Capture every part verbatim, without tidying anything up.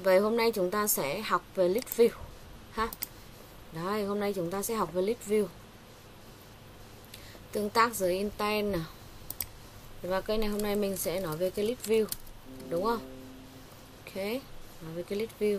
Vậy hôm nay chúng ta sẽ học về list view ha. Đấy, hôm nay chúng ta sẽ học về list view, tương tác dưới intent nào. Và cái này hôm nay mình sẽ nói về cái list view, đúng không? Ok, nói về cái list view.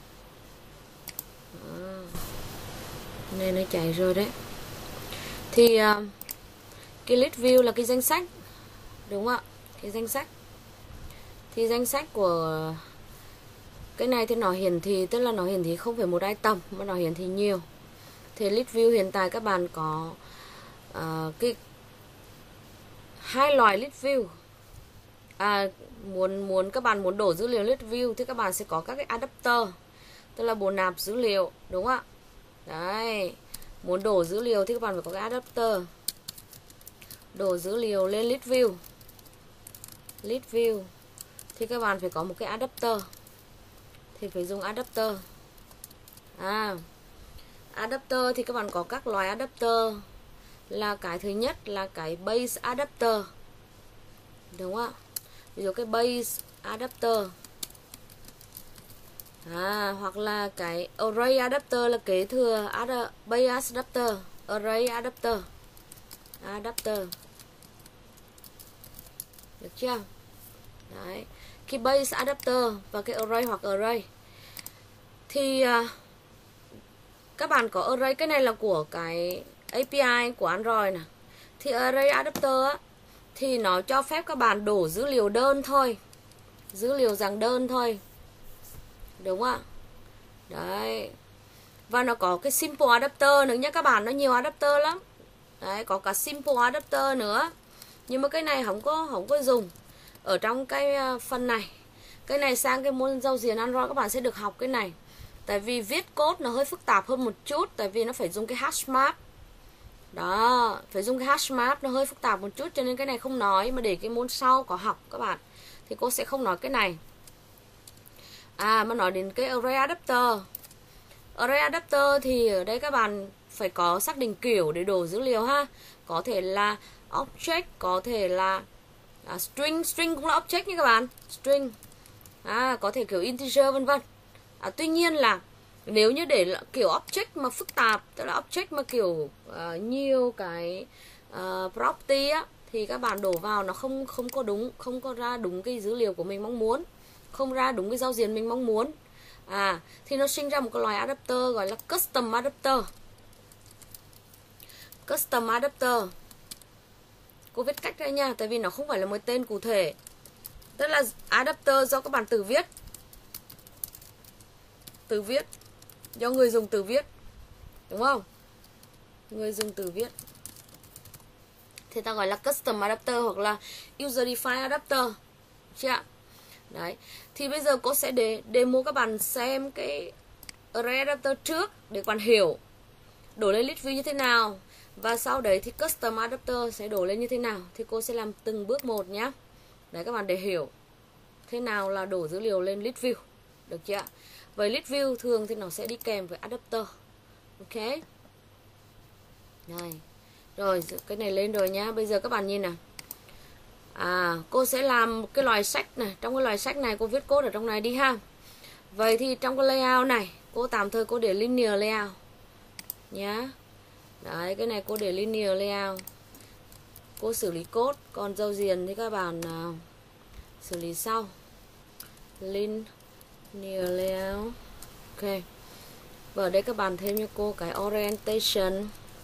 À, này nó chạy rồi đấy. Thì uh, cái list view là cái danh sách, đúng không ạ? Cái danh sách. Thì danh sách của cái này thì nó hiển thị, tức là nó hiển thị không phải một item mà nó hiển thị nhiều. Thì list view hiện tại các bạn có uh, cái hai loại list view. À, muốn muốn các bạn muốn đổ dữ liệu list view thì các bạn sẽ có các cái adapter, tức là bộ nạp dữ liệu, đúng không ạ? Đấy, muốn đổ dữ liệu thì các bạn phải có cái adapter, đổ dữ liệu lên list view. List view thì các bạn phải có một cái adapter, thì phải dùng adapter. À, adapter thì các bạn có các loại adapter, là cái thứ nhất là cái base adapter, đúng không ạ? Ví dụ cái base adapter, à, hoặc là cái array adapter là kế thừa ad, base adapter, array adapter, adapter, được chưa? Đấy, cái base adapter và cái array hoặc array thì uh, các bạn có array, cái này là của cái a pê i của Android nè. Thì array adapter á, thì nó cho phép các bạn đổ dữ liệu đơn thôi, dữ liệu dạng đơn thôi, đúng không ạ? Đấy, và nó có cái simple adapter nữa nhé các bạn, nó nhiều adapter lắm. Đấy, có cả simple adapter nữa, nhưng mà cái này không có không có dùng ở trong cái phần này. Cái này sang cái môn giao diện Android các bạn sẽ được học cái này. Tại vì viết code nó hơi phức tạp hơn một chút, tại vì nó phải dùng cái hash map. Đó, phải dùng cái hash map, nó hơi phức tạp một chút, cho nên cái này không nói, mà để cái môn sau có học các bạn thì cô sẽ không nói cái này. À, mà nói đến cái array adapter. Array adapter thì ở đây các bạn phải có xác định kiểu để đổ dữ liệu ha. Có thể là object, có thể là à, string, string cũng là object nha các bạn, string. À, có thể kiểu integer vân vân. À, tuy nhiên là nếu như để kiểu object mà phức tạp, tức là object mà kiểu uh, nhiều cái uh, property á, thì các bạn đổ vào nó không không có đúng, không có ra đúng cái dữ liệu của mình mong muốn, không ra đúng cái giao diện mình mong muốn. À, thì nó sinh ra một cái loại adapter gọi là custom adapter. Custom adapter, cô viết cách đây nha, tại vì nó không phải là một tên cụ thể. Tức là adapter do các bạn tự viết, tự viết, do người dùng tự viết, đúng không? Người dùng tự viết thì ta gọi là custom adapter hoặc là user defined adapter, chưa ạ? Đấy, thì bây giờ cô sẽ để demo các bạn xem cái array adapter trước để các bạn hiểu đổ lên list view như thế nào, và sau đấy thì custom adapter sẽ đổ lên như thế nào. Thì cô sẽ làm từng bước một nhé. Đấy, các bạn để hiểu thế nào là đổ dữ liệu lên list view, được chưa ạ? Với list view thường thì nó sẽ đi kèm với adapter. Ok. Này. Rồi, cái này lên rồi nhá. Bây giờ các bạn nhìn nào. À, cô sẽ làm cái loại sách này. Trong cái loại sách này cô viết code ở trong này đi ha. Vậy thì trong cái layout này, cô tạm thời cô để linear layout nhá. Đấy, cái này cô để linear layout. Cô xử lý code, còn giao diện thì các bạn uh, xử lý sau. Linear layout. Ok. Và ở đây các bạn thêm cho cô cái orientation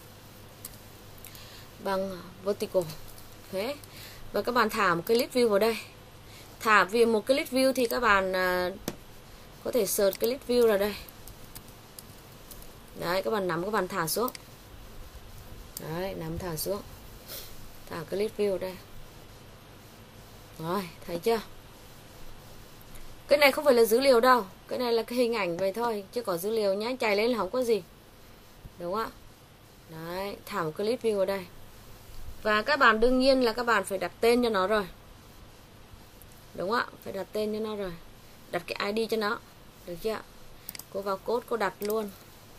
bằng vertical. Ok. Và các bạn thả một cái list view vào đây. Thả vì một cái list view thì các bạn uh, có thể search cái list view ra đây. Đấy, các bạn nắm, các bạn thả xuống. Đấy, nắm thả xuống. Thả cái list view đây. Rồi, thấy chưa? Cái này không phải là dữ liệu đâu, cái này là cái hình ảnh vậy thôi, chứ có dữ liệu nhá, chạy lên là không có gì, đúng không ạ? Đấy, thả một cái list view vào đây. Và các bạn đương nhiên là các bạn phải đặt tên cho nó rồi, đúng không ạ? Phải đặt tên cho nó rồi, đặt cái i đê cho nó, được chưa ạ? Cô vào code cô đặt luôn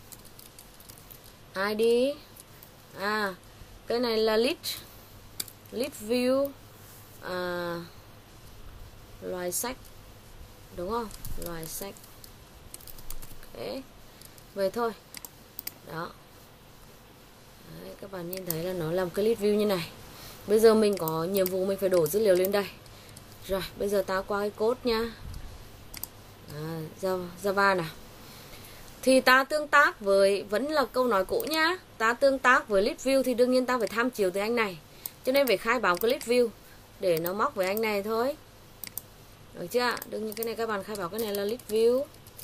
i đê. À, cái này là list, list view, à, loại sách, đúng không? Loài sách. Ok. Vậy thôi. Đó. Đấy, các bạn nhìn thấy là nó làm cái list view như này. Bây giờ mình có nhiệm vụ mình phải đổ dữ liệu lên đây. Rồi, bây giờ ta qua cái code nha. À, Java nào. Thì ta tương tác với, vẫn là câu nói cũ nhá, ta tương tác với list view thì đương nhiên ta phải tham chiếu từ anh này. Cho nên phải khai báo cái list view để nó móc với anh này thôi. Được chưa? Đương nhiên cái này các bạn khai báo cái này là list view.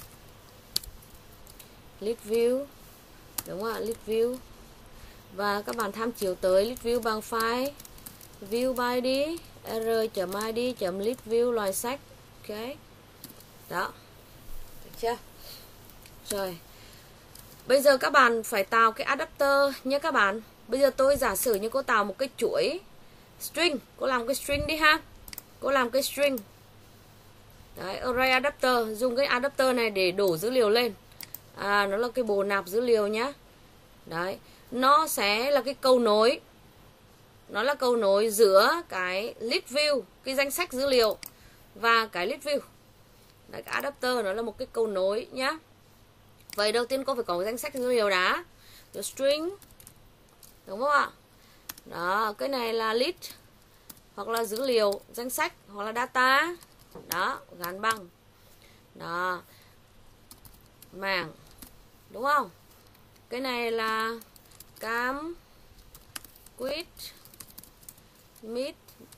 List view. Đúng không ạ? List view. Và các bạn tham chiếu tới list view bằng file view by id r.id.list view loài sách. Ok. Đó. Được chưa? Rồi. Bây giờ các bạn phải tạo cái adapter nhé các bạn. Bây giờ tôi giả sử như cô tạo một cái chuỗi string, cô làm cái string đi ha. Cô làm cái string. Đấy, array adapter, dùng cái adapter này để đổ dữ liệu lên. À, nó là cái bộ nạp dữ liệu nhá. Đấy, nó sẽ là cái cầu nối. Nó là cầu nối giữa cái list view, cái danh sách dữ liệu và cái list view. Đấy, cái adapter nó là một cái cầu nối nhá. Vậy đầu tiên cô phải có cái danh sách dữ liệu đã. Rồi string. Đúng không ạ? Đó, cái này là list hoặc là dữ liệu, danh sách hoặc là data. Đó, gắn bằng. Đó. Mảng. Đúng không? Cái này là cam, quýt, mít,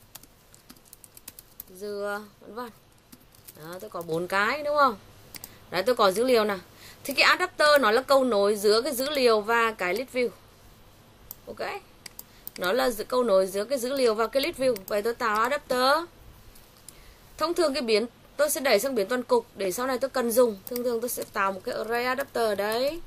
dừa, vân vân. Đó, tôi có bốn cái đúng không? Đấy, tôi có dữ liệu nè. Thì cái adapter nó là cầu nối giữa cái dữ liệu và cái list view. Ok. Nó là cầu nối giữa cái dữ liệu và cái list view. Vậy tôi tạo adapter. Thông thường cái biến tôi sẽ đẩy sang biến toàn cục để sau này tôi cần dùng. Thường thường tôi sẽ tạo một cái array adapter ở đấy.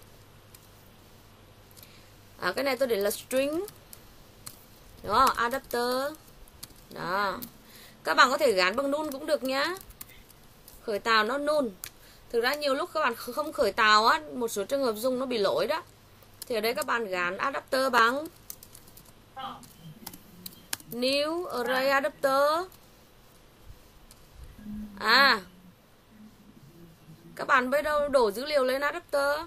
À, cái này tôi để là string. Đúng không? Adapter. Đó. Các bạn có thể gắn bằng null cũng được nhá. Khởi tạo nó null. Thực ra nhiều lúc các bạn không khởi tạo á, một số trường hợp dùng nó bị lỗi đó. Thì ở đây các bạn gắn adapter bằng new array adapter. À, các bạn bây giờ đổ dữ liệu lên adapter,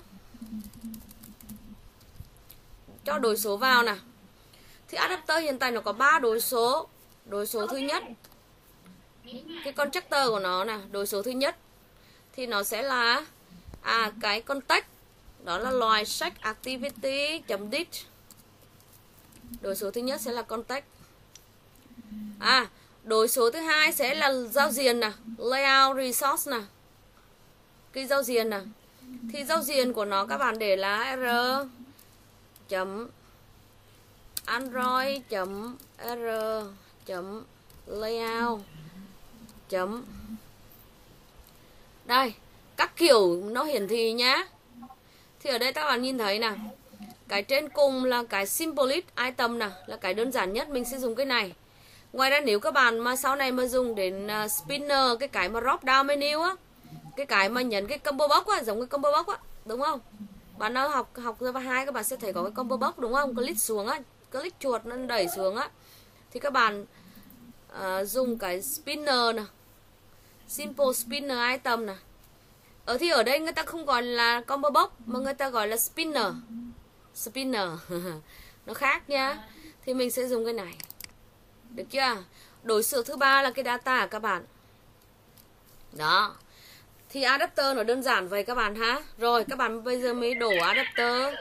cho đối số vào nè. Thì adapter hiện tại nó có ba đối số. Đối số thứ nhất, cái constructor của nó nè, đối số thứ nhất thì nó sẽ là à cái context, đó là loài sách activity.date. Đối số thứ nhất sẽ là context. À, đối số thứ hai sẽ là giao diện nè, layout resource nè. Cái giao diện nè. Thì giao diện của nó các bạn để là r chấm android chấm r chấm layout chấm đây, các kiểu nó hiển thị nhá. Thì ở đây các bạn nhìn thấy nè, cái trên cùng là cái simplest item nè, là cái đơn giản nhất, mình sẽ dùng cái này. Ngoài ra nếu các bạn mà sau này mà dùng đến uh, spinner, cái cái mà drop down menu á, cái cái mà nhấn cái combo box á, giống cái combo box á, đúng không? Bạn nào học học Java hai các bạn sẽ thấy có cái combo box đúng không? Click xuống á, click chuột nó đẩy xuống á. Thì các bạn uh, dùng cái spinner nè, simple spinner item nè. Ở thì ở đây người ta không gọi là combo box mà người ta gọi là spinner. Spinner. Nó khác nha. Thì mình sẽ dùng cái này. Được chưa? Đối xử thứ ba là cái data các bạn. Đó. Thì adapter nó đơn giản vậy các bạn ha. Rồi các bạn bây giờ mới đổ adapter.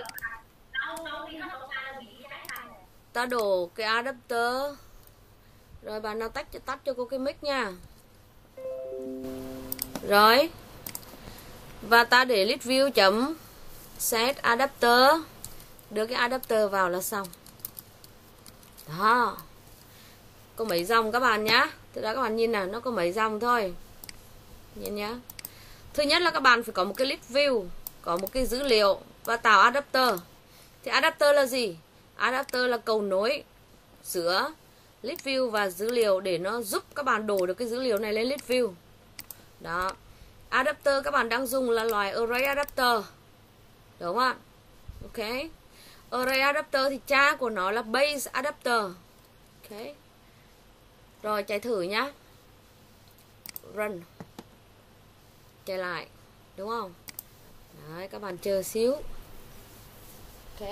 Ta đổ cái adapter. Rồi bạn nào tắt tắt cho cô cái mic nha. Rồi. Và ta để list view chấm set adapter. Đưa cái adapter vào là xong. Đó. Có mấy dòng các bạn nhá. Thực ra các bạn nhìn nào, nó có mấy dòng thôi. Nhìn nhá. Thứ nhất là các bạn phải có một cái list view, có một cái dữ liệu và tạo adapter. Thì adapter là gì? Adapter là cầu nối giữa list view và dữ liệu để nó giúp các bạn đổ được cái dữ liệu này lên list view. Đó. Adapter các bạn đang dùng là loại array adapter. Đúng không ạ? Ok. Array adapter thì cha của nó là base adapter. Ok. Rồi chạy thử nhá. Run. chạy lại, đúng không? Đấy, các bạn chờ xíu. Ok.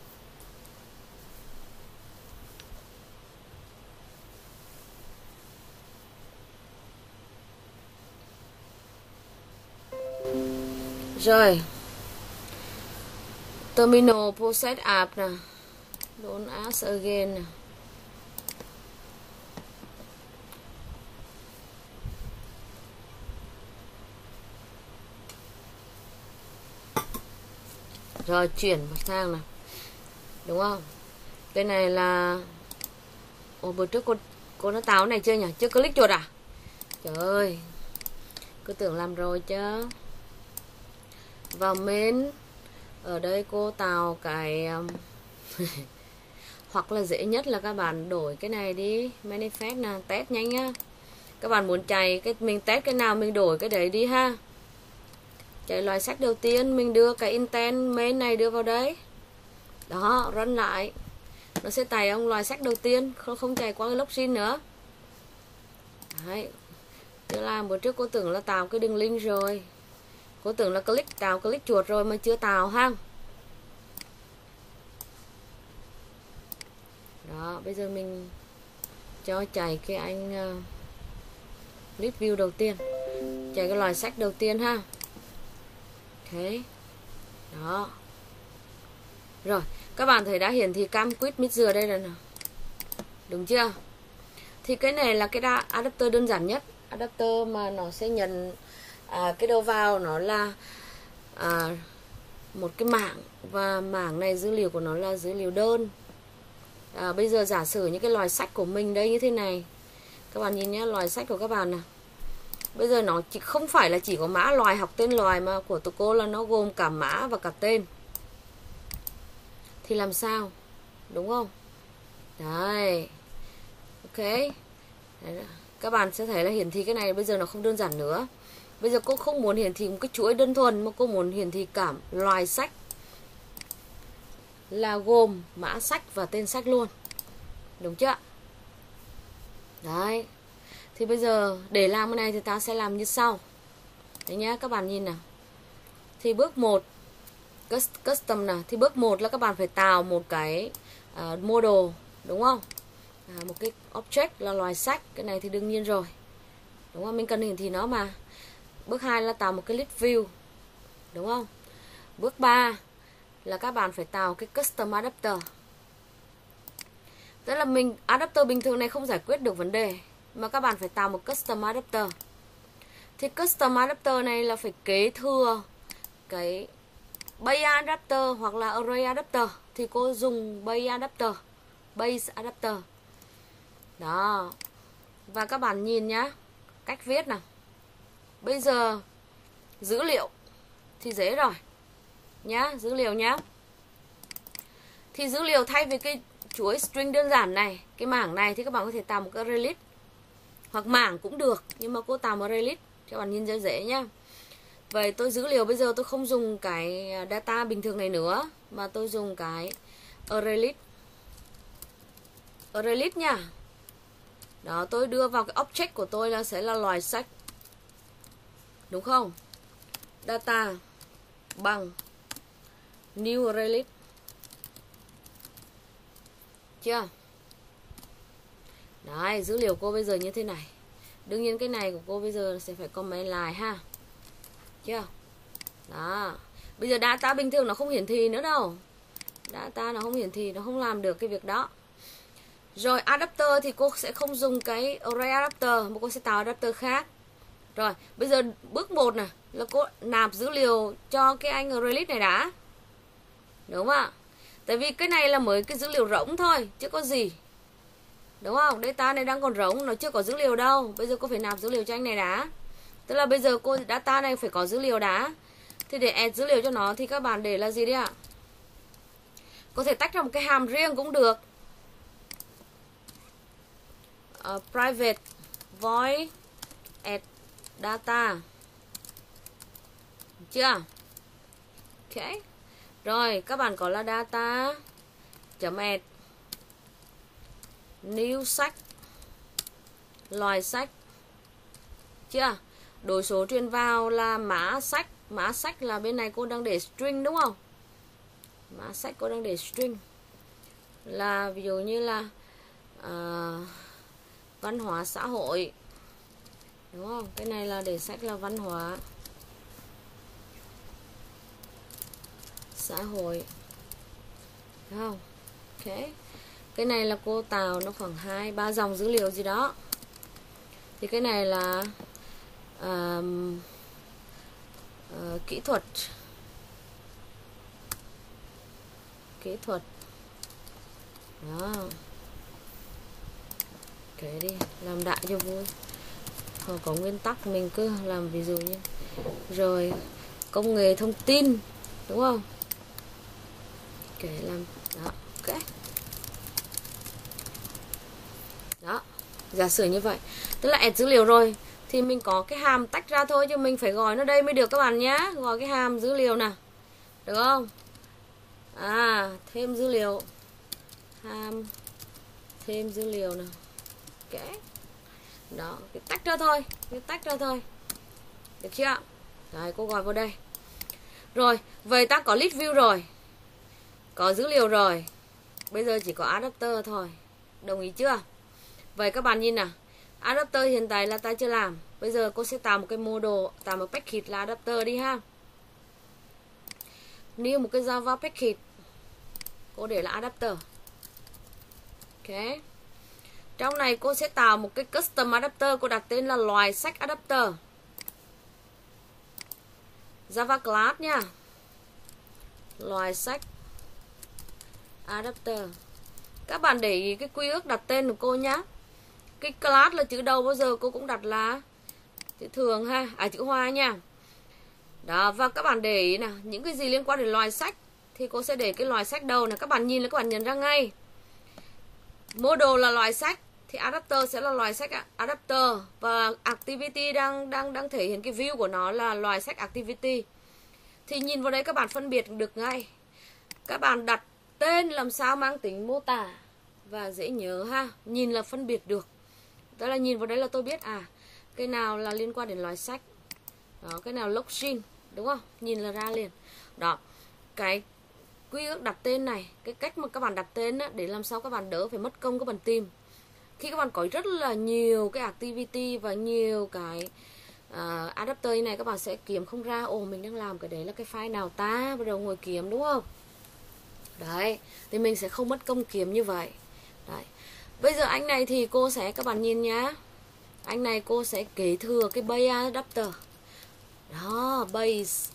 Rồi. Terminal process app nè. Don't ask again nè. Rồi chuyển sang này, đúng không? Cái này là ồ, bữa trước cô cô nó táo này chưa nhỉ? Chưa click chuột à? Trời ơi, cứ tưởng làm rồi chứ. Vào main ở đây cô tạo cái um, hoặc là dễ nhất là các bạn đổi cái này đi, manifest nè, test nhanh nhá. Các bạn muốn chạy cái mình test cái nào mình đổi cái đấy đi ha. Chạy loại sách đầu tiên mình đưa cái intent main này đưa vào đấy. Đó, run lại. Nó sẽ tải ông loại sách đầu tiên, không không chạy qua cái login nữa. Đấy. Tức là bữa trước cô tưởng là tạo cái đường link rồi. Cô tưởng là click tạo click chuột rồi mà chưa tạo ha. Đó, bây giờ mình cho chạy cái anh uh, list view đầu tiên. Chạy cái loại sách đầu tiên ha. Ok. Đó. Rồi, các bạn thấy đã hiển thị cam quit mid dừa đây rồi nào. Đúng chưa? Thì cái này là cái adapter đơn giản nhất. Adapter mà nó sẽ nhận à, cái đầu vào nó là à, một cái mảng. Và mảng này dữ liệu của nó là dữ liệu đơn. à, Bây giờ giả sử những cái loài sách của mình đây như thế này. Các bạn nhìn nhé, loài sách của các bạn nào. Bây giờ nó chỉ không phải là chỉ có mã loài, học tên loài, mà của tụi cô là nó gồm cả mã và cả tên. Thì làm sao? Đúng không? Đấy. Ok. Đấy. Các bạn sẽ thấy là hiển thị cái này bây giờ nó không đơn giản nữa. Bây giờ cô không muốn hiển thị một cái chuỗi đơn thuần, mà cô muốn hiển thị cả loài sách, là gồm mã sách và tên sách luôn. Đúng chưa? Đấy. Thì bây giờ để làm cái này thì ta sẽ làm như sau. Đấy nhá, các bạn nhìn nào. Thì bước một, custom nào. Thì bước một là các bạn phải tạo một cái uh, model, đúng không? À, một cái object là loài sách. Cái này thì đương nhiên rồi, đúng không? Mình cần hiển thị nó mà. Bước hai là tạo một cái list view, đúng không? Bước ba là các bạn phải tạo cái custom adapter. Tức là mình adapter bình thường này không giải quyết được vấn đề, mà các bạn phải tạo một custom adapter. Thì custom adapter này là phải kế thừa cái base adapter hoặc là array adapter. Thì cô dùng base adapter, base adapter. Đó. Và các bạn nhìn nhá, cách viết nào. Bây giờ dữ liệu thì dễ rồi nhá, dữ liệu nhá. Thì dữ liệu thay vì cái chuỗi string đơn giản này, cái mảng này, thì các bạn có thể tạo một cái array list. Hoặc mảng cũng được, nhưng mà cô tạo một array list cho bạn nhìn dễ dễ nhá. Vậy tôi dữ liệu bây giờ tôi không dùng cái data bình thường này nữa, mà tôi dùng cái array list. Array list nha. Đó, tôi đưa vào cái object của tôi là sẽ là loài sách. Đúng không? Data bằng new array list. Chưa? Đấy, dữ liệu cô bây giờ như thế này. Đương nhiên cái này của cô bây giờ sẽ phải comment lại ha. Chưa? Đó. Bây giờ data bình thường nó không hiển thị nữa đâu. Data nó không hiển thị, nó không làm được cái việc đó. Rồi adapter thì cô sẽ không dùng cái array adapter, mà cô sẽ tạo adapter khác. Rồi, bây giờ bước một này là cô nạp dữ liệu cho cái anh array list này đã. Đúng không ạ? Tại vì cái này là mới cái dữ liệu rỗng thôi, chứ có gì. Đúng không? Data này đang còn rỗng, nó chưa có dữ liệu đâu. Bây giờ cô phải nạp dữ liệu cho anh này đã. Tức là bây giờ cô data này phải có dữ liệu đã. Thì để add dữ liệu cho nó thì các bạn để là gì đấy ạ? Có thể tách ra một cái hàm riêng cũng được. Uh, private void add data. Được chưa? Ok. Rồi, các bạn có là data chấm add new sách, loài sách. Chưa? Đổi số truyền vào là mã sách. Mã sách là bên này cô đang để string đúng không? Mã sách cô đang để string. Là ví dụ như là uh, văn hóa xã hội. Đúng không? Cái này là để sách là văn hóa xã hội. Đúng không? Ok. Cái này là cô tạo nó khoảng hai ba dòng dữ liệu gì đó. Thì cái này là uh, uh, kỹ thuật. Kỹ thuật. Đó. Kể đi, làm đại cho vui. Họ có nguyên tắc mình cứ làm ví dụ như. Rồi công nghệ thông tin, đúng không? Kể làm đó, ok. Đó, giả sử như vậy. Tức là add dữ liệu rồi thì mình có cái hàm tách ra thôi, chứ mình phải gọi nó đây mới được các bạn nhé. Gọi cái hàm dữ liệu nào, được không? À, thêm dữ liệu. Hàm thêm dữ liệu nào. Ok. Đó, cái tách ra thôi, cái tách ra thôi. Được chưa? Đấy, cô gọi vào đây. Rồi, vậy ta có list view rồi. Có dữ liệu rồi. Bây giờ chỉ có adapter thôi. Đồng ý chưa? Vậy các bạn nhìn nào. Adapter hiện tại là ta chưa làm. Bây giờ cô sẽ tạo một cái model, tạo một package là adapter đi ha. New một cái Java package. Cô để là adapter. Ok. Trong này cô sẽ tạo một cái custom adapter. Cô đặt tên là loài sách adapter. Java class nha. Loài sách adapter. Các bạn để ý cái quy ước đặt tên của cô nhá. Cái class là chữ đầu bao giờ cô cũng đặt là chữ thường ha, à chữ hoa nha. Đó, và các bạn để ý nào, những cái gì liên quan đến loài sách thì cô sẽ để cái loài sách đầu này. Các bạn nhìn là các bạn nhận ra ngay. Model là loài sách thì adapter sẽ là loài sách adapter, và activity đang đang đang thể hiện cái view của nó là loài sách activity. Thì nhìn vào đây các bạn phân biệt được ngay. Các bạn đặt tên làm sao mang tính mô tả và dễ nhớ ha, nhìn là phân biệt được. Đó là nhìn vào đấy là tôi biết à, cái nào là liên quan đến loài sách. Đó, cái nào login, đúng không? Nhìn là ra liền. Đó, cái quy ước đặt tên này, cái cách mà các bạn đặt tên á, để làm sao các bạn đỡ phải mất công các bạn tìm. Khi các bạn có rất là nhiều cái activity và nhiều cái uh, adapter như này, các bạn sẽ kiếm không ra. Ồ, mình đang làm cái đấy là cái file nào ta, bắt đầu ngồi kiếm, đúng không? Đấy, thì mình sẽ không mất công kiếm như vậy. Đấy. Bây giờ anh này thì cô sẽ, các bạn nhìn nhá, anh này cô sẽ kế thừa cái base adapter. Đó, base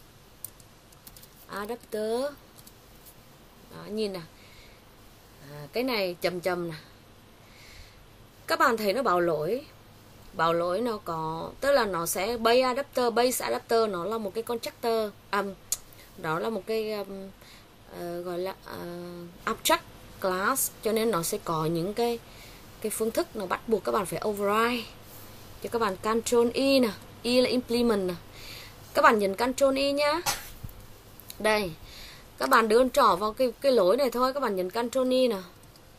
adapter. Đó, nhìn nè, à, cái này chầm chầm nè. Các bạn thấy nó bảo lỗi. Bảo lỗi nó có, tức là nó sẽ base adapter. Base adapter nó là một cái constructor, um, đó là một cái um, uh, gọi là uh, abstract class, cho nên nó sẽ có những cái cái phương thức nó bắt buộc các bạn phải override. Cho các bạn Control E nè, E là implement nè. Các bạn nhấn Control E nhá. Đây, các bạn đưa trỏ vào cái cái lối này thôi, các bạn nhấn Control E nè.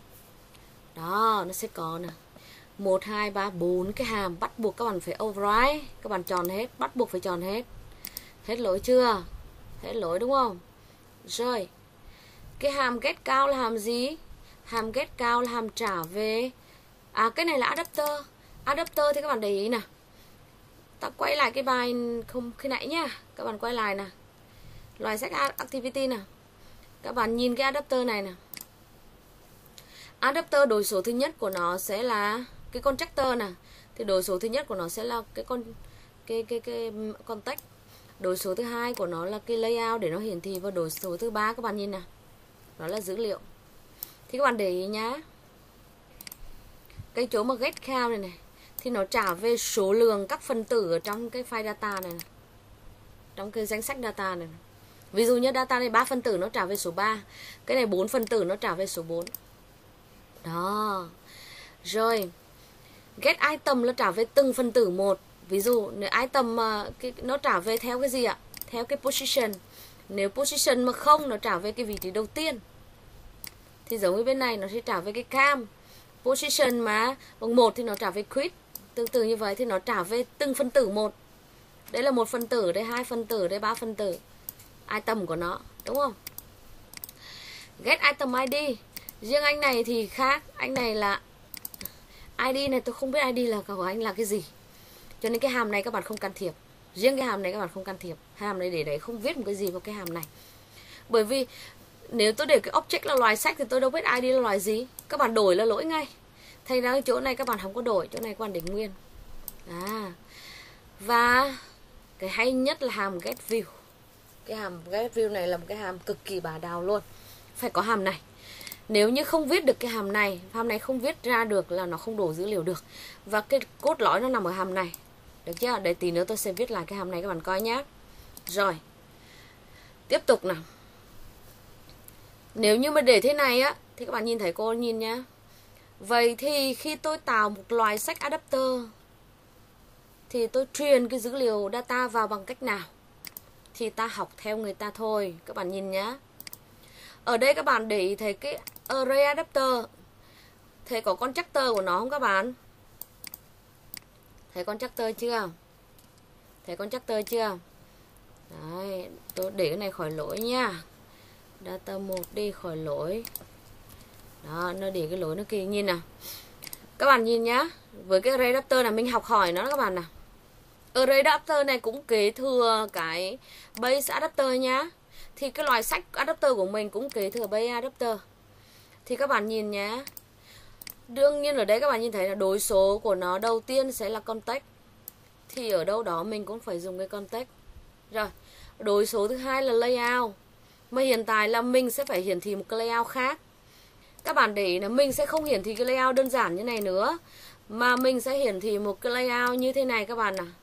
Đó, nó sẽ có nè. một hai ba bốn cái hàm bắt buộc các bạn phải override, các bạn chọn hết, bắt buộc phải chọn hết. Hết lỗi chưa? Hết lỗi đúng không? Rồi. Cái hàm get cao là hàm gì? Hàm get cao là hàm trả về. À, cái này là adapter. Adapter thì các bạn để ý nè. Ta quay lại cái bài không khi nãy nhá. Các bạn quay lại nè. Loài sách activity nè. Các bạn nhìn cái adapter này nè. Adapter đối số thứ nhất của nó sẽ là cái constructor nè. Thì đối số thứ nhất của nó sẽ là cái con cái cái cái context. Đối số thứ hai của nó là cái layout để nó hiển thị, và đối số thứ ba các bạn nhìn nè, đó là dữ liệu. Thì các bạn để ý nhá. Cái chỗ mà get count này này thì nó trả về số lượng các phần tử ở trong cái file data này, này. Trong cái danh sách data này, này. Ví dụ như data này ba phần tử nó trả về số ba, cái này bốn phần tử nó trả về số bốn. Đó. Rồi, get item là trả về từng phần tử một. Ví dụ nếu item mà cái, nó trả về theo cái gì ạ? Theo cái position. Nếu position mà không, nó trả về cái vị trí đầu tiên. Thì giống như bên này nó sẽ trả về cái cam. Position mà bằng một thì nó trả về quit. Tương tự như vậy thì nó trả về từng phân tử một. Đây là một phân tử, đây hai phân tử, đây ba phân tử. Item của nó, đúng không? Get item i đê. Riêng anh này thì khác. Anh này là i đê này tôi không biết i đê là của anh là cái gì. Cho nên cái hàm này các bạn không can thiệp. Riêng cái hàm này các bạn không can thiệp. Hàm này để đấy không viết một cái gì vào cái hàm này. Bởi vì nếu tôi để cái object là loài sách thì tôi đâu biết i đê là loài gì. Các bạn đổi là lỗi ngay. Thành ra chỗ này các bạn không có đổi, chỗ này các bạn để nguyên. À. Và cái hay nhất là hàm get view. Cái hàm get view này là một cái hàm cực kỳ bà đào luôn. Phải có hàm này. Nếu như không viết được cái hàm này, hàm này không viết ra được là nó không đổ dữ liệu được. Và cái cốt lõi nó nằm ở hàm này. Được chưa? Để tí nữa tôi sẽ viết lại cái hàm này các bạn coi nhé. Rồi. Tiếp tục nào. Nếu như mà để thế này á thì các bạn nhìn thấy cô nhìn nhá. Vậy thì khi tôi tạo một loài sách adapter thì tôi truyền cái dữ liệu data vào bằng cách nào? Thì ta học theo người ta thôi. Các bạn nhìn nhá. Ở đây các bạn để ý thấy cái array adapter. Thấy có constructor của nó không các bạn? Thấy constructor chưa? Thấy constructor chưa? Đấy, tôi để cái này khỏi lỗi nha. Data một đi khỏi lỗi. Đó, nó để cái lỗi nó kia nhìn nào. Các bạn nhìn nhá. Với cái array adapter là mình học hỏi nó các bạn nào. Array adapter này cũng kế thừa cái base adapter nhá. Thì cái loài sách adapter của mình cũng kế thừa base adapter. Thì các bạn nhìn nhá. Đương nhiên ở đây các bạn nhìn thấy là đối số của nó đầu tiên sẽ là context. Thì ở đâu đó mình cũng phải dùng cái context. Rồi, đối số thứ hai là layout. Mà hiện tại là mình sẽ phải hiển thị một cái layout khác. Các bạn để ý là mình sẽ không hiển thị cái layout đơn giản như này nữa. Mà mình sẽ hiển thị một cái layout như thế này các bạn nào.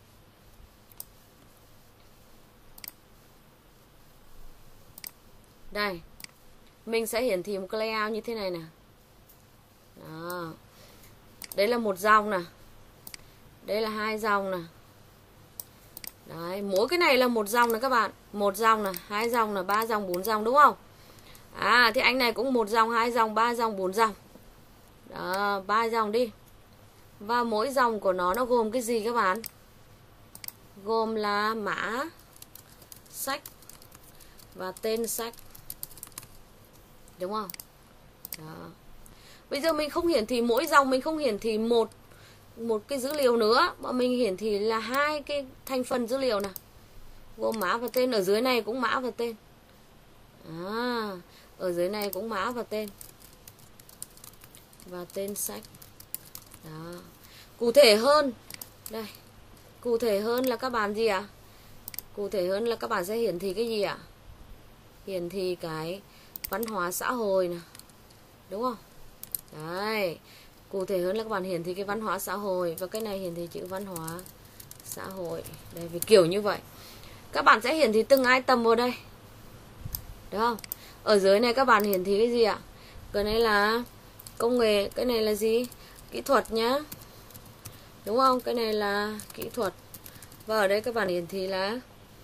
Đây. Mình sẽ hiển thị một cái layout như thế này nè. Đó. Đấy là một dòng nè. Đây là hai dòng nè. Đấy, mỗi cái này là một dòng nè các bạn. Một dòng nè, hai dòng nè, ba dòng, bốn dòng đúng không? À thì anh này cũng một dòng, hai dòng, ba dòng, bốn dòng. Đó, ba dòng đi. Và mỗi dòng của nó nó gồm cái gì các bạn? Gồm là mã sách và tên sách. Đúng không? Đó. Bây giờ mình không hiển thị mỗi dòng, mình không hiển thị một một cái dữ liệu nữa, mà mình hiển thị là hai cái thành phần dữ liệu này. Gồm mã và tên, ở dưới này cũng mã và tên. À, ở dưới này cũng mã và tên. Và tên sách. Đó. Cụ thể hơn. Đây. Cụ thể hơn là các bạn gì ạ? À? Cụ thể hơn là các bạn sẽ hiển thị cái gì ạ? À? Hiển thị cái văn hóa xã hội nè. Đúng không? Đấy. Cụ thể hơn là các bạn hiển thị cái văn hóa xã hội. Và cái này hiển thị chữ văn hóa xã hội. Đây, vì kiểu như vậy. Các bạn sẽ hiển thị từng item vào đây. Đúng không? Ở dưới này các bạn hiển thị cái gì ạ? Cái này là công nghệ. Cái này là gì? Kỹ thuật nhá. Đúng không? Cái này là kỹ thuật. Và ở đây các bạn hiển thị là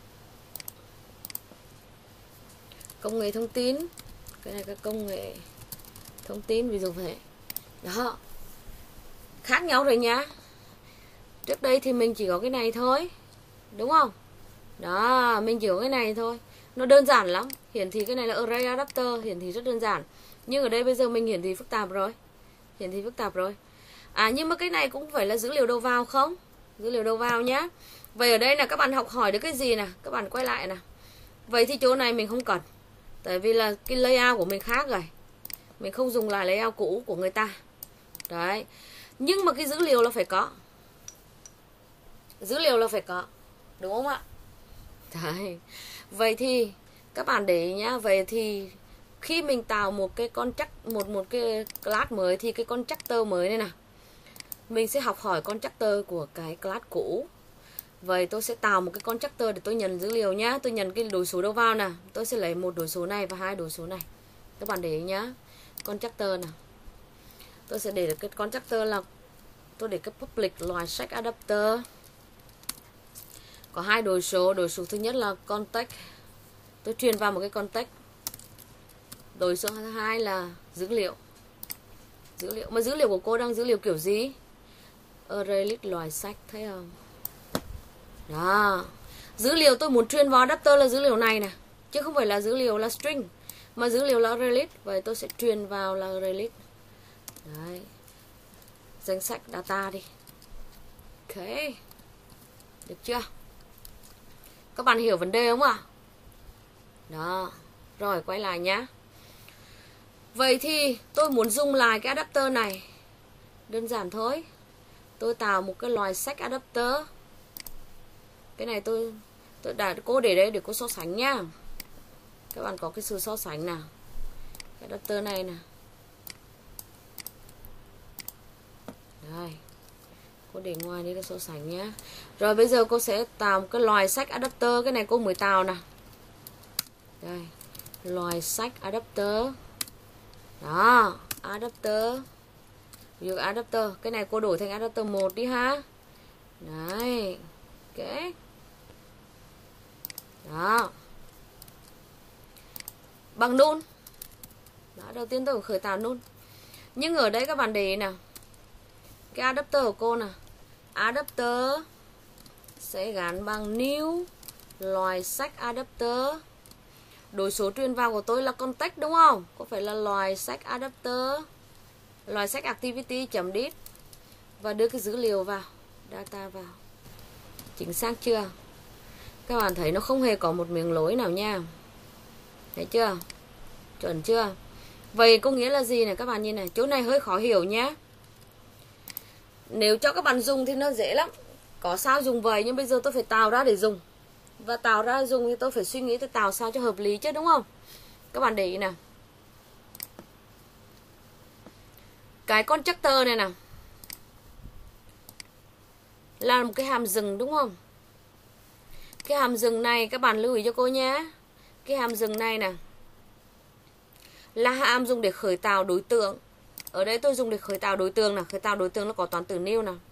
công nghệ thông tin. Cái này là công nghệ thông tin, ví dụ vậy. Đó. Khác nhau rồi nhá. Trước đây thì mình chỉ có cái này thôi. Đúng không? Đó, mình chỉ có cái này thôi. Nó đơn giản lắm. Hiển thị cái này là array adapter, hiển thị rất đơn giản. Nhưng ở đây bây giờ mình hiển thị phức tạp rồi. Hiển thị phức tạp rồi. À nhưng mà cái này cũng phải là dữ liệu đầu vào không? Dữ liệu đầu vào nhá. Vậy ở đây là các bạn học hỏi được cái gì nè? Các bạn quay lại nè. Vậy thì chỗ này mình không cần. Tại vì là cái layout của mình khác rồi. Mình không dùng lại layout cũ của người ta. Đấy. Nhưng mà cái dữ liệu là phải có. Dữ liệu là phải có. Đúng không ạ? Đấy. Vậy thì các bạn để ý nhá. Vậy thì khi mình tạo một cái construct, một một cái class mới thì cái constructor mới này nè, mình sẽ học hỏi constructor của cái class cũ. Vậy tôi sẽ tạo một cái constructor để tôi nhận dữ liệu nhá. Tôi nhận cái đối số đầu vào nè. Tôi sẽ lấy một đối số này và hai đối số này. Các bạn để ý nhá. Constructor nè. Tôi sẽ để được cái constructor là tôi để cái public loài sách adapter. Có hai đối số. Đối số thứ nhất là context. Tôi truyền vào một cái context. Đối số thứ hai là dữ liệu. Dữ liệu. Mà dữ liệu của cô đang dữ liệu kiểu gì? Array list loài sách. Thấy không? Đó. Dữ liệu tôi muốn truyền vào adapter là dữ liệu này nè, chứ không phải là dữ liệu là string, mà dữ liệu là array list. Vậy tôi sẽ truyền vào là array list. Đấy. Danh sách data đi. Ok. Được chưa? Các bạn hiểu vấn đề không ạ? Đó. Rồi quay lại nhá. Vậy thì tôi muốn dùng lại cái adapter này. Đơn giản thôi. Tôi tạo một cái loài sách adapter. Cái này tôi tôi đã cô để đây để cô so sánh nhá. Các bạn có cái sự so sánh nào. Cái adapter này nè. Đây. Cô để ngoài đây là so sánh nhá. Rồi bây giờ cô sẽ tạo một cái loài sách adapter. Cái này cô mới tạo nè. Đây. Loài sách adapter. Đó. Adapter. Ví dụ adapter. Cái này cô đổi thành adapter một đi ha. Đấy. Ok. Đó. Bằng null. Đó. Đầu tiên tôi phải khởi tạo null. Nhưng ở đây các bạn để ý nào. Cái adapter của cô nè, adapter sẽ gắn bằng new loài sách adapter. Đối số truyền vào của tôi là context đúng không? Có phải là loài sách adapter, loài sách activity chấm dit và đưa cái dữ liệu vào, data vào. Chính xác chưa? Các bạn thấy nó không hề có một miếng lỗi nào nha. Thấy chưa? Chuẩn chưa? Vậy có nghĩa là gì này các bạn nhìn này, chỗ này hơi khó hiểu nhé. Nếu cho các bạn dùng thì nó dễ lắm. Có sao dùng vậy, nhưng bây giờ tôi phải tạo ra để dùng. Và tạo ra dùng thì tôi phải suy nghĩ tôi tạo sao cho hợp lý chứ đúng không? Các bạn để ý nào. Cái constructor này nào là một cái hàm dừng đúng không? Cái hàm dừng này các bạn lưu ý cho cô nhé. Cái hàm dừng này nè là hàm dùng để khởi tạo đối tượng. Ở đây tôi dùng để khởi tạo đối tượng nè. Khởi tạo đối tượng nó có toán từ new nè.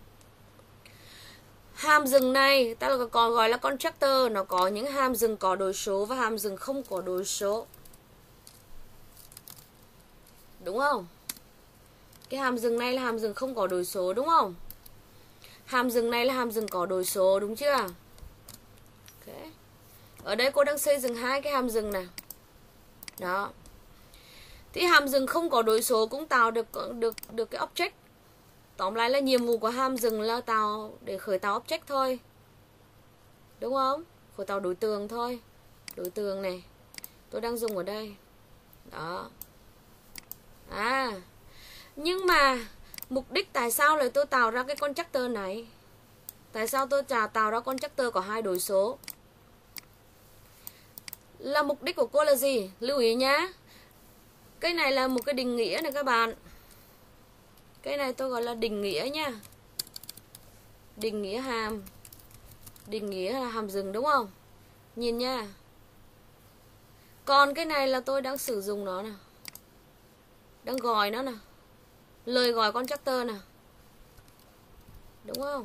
Hàm dừng này ta còn gọi là constructor. Nó có những hàm dừng có đối số và hàm dừng không có đối số. Đúng không? Cái hàm dừng này là hàm dừng không có đối số đúng không? Hàm dừng này là hàm dừng có đối số đúng chưa? Okay. Ở đây cô đang xây dựng hai cái hàm dừng này. Đó. Thì hàm dừng không có đối số cũng tạo được được được cái object. Tóm lại là nhiệm vụ của hàm dừng là tạo để khởi tạo object thôi. Đúng không? Khởi tạo đối tượng thôi. Đối tượng này tôi đang dùng ở đây. Đó. À. Nhưng mà mục đích tại sao lại tôi tạo ra cái constructor này? Tại sao tôi tạo ra constructor có hai đối số? Là mục đích của cô là gì? Lưu ý nhá. Cái này là một cái định nghĩa này các bạn. Cái này tôi gọi là định nghĩa nha. Định nghĩa hàm. Định nghĩa là hàm dừng đúng không? Nhìn nha. Còn cái này là tôi đang sử dụng nó nè. Đang gọi nó nè. Lời gọi constructor nè. Đúng không?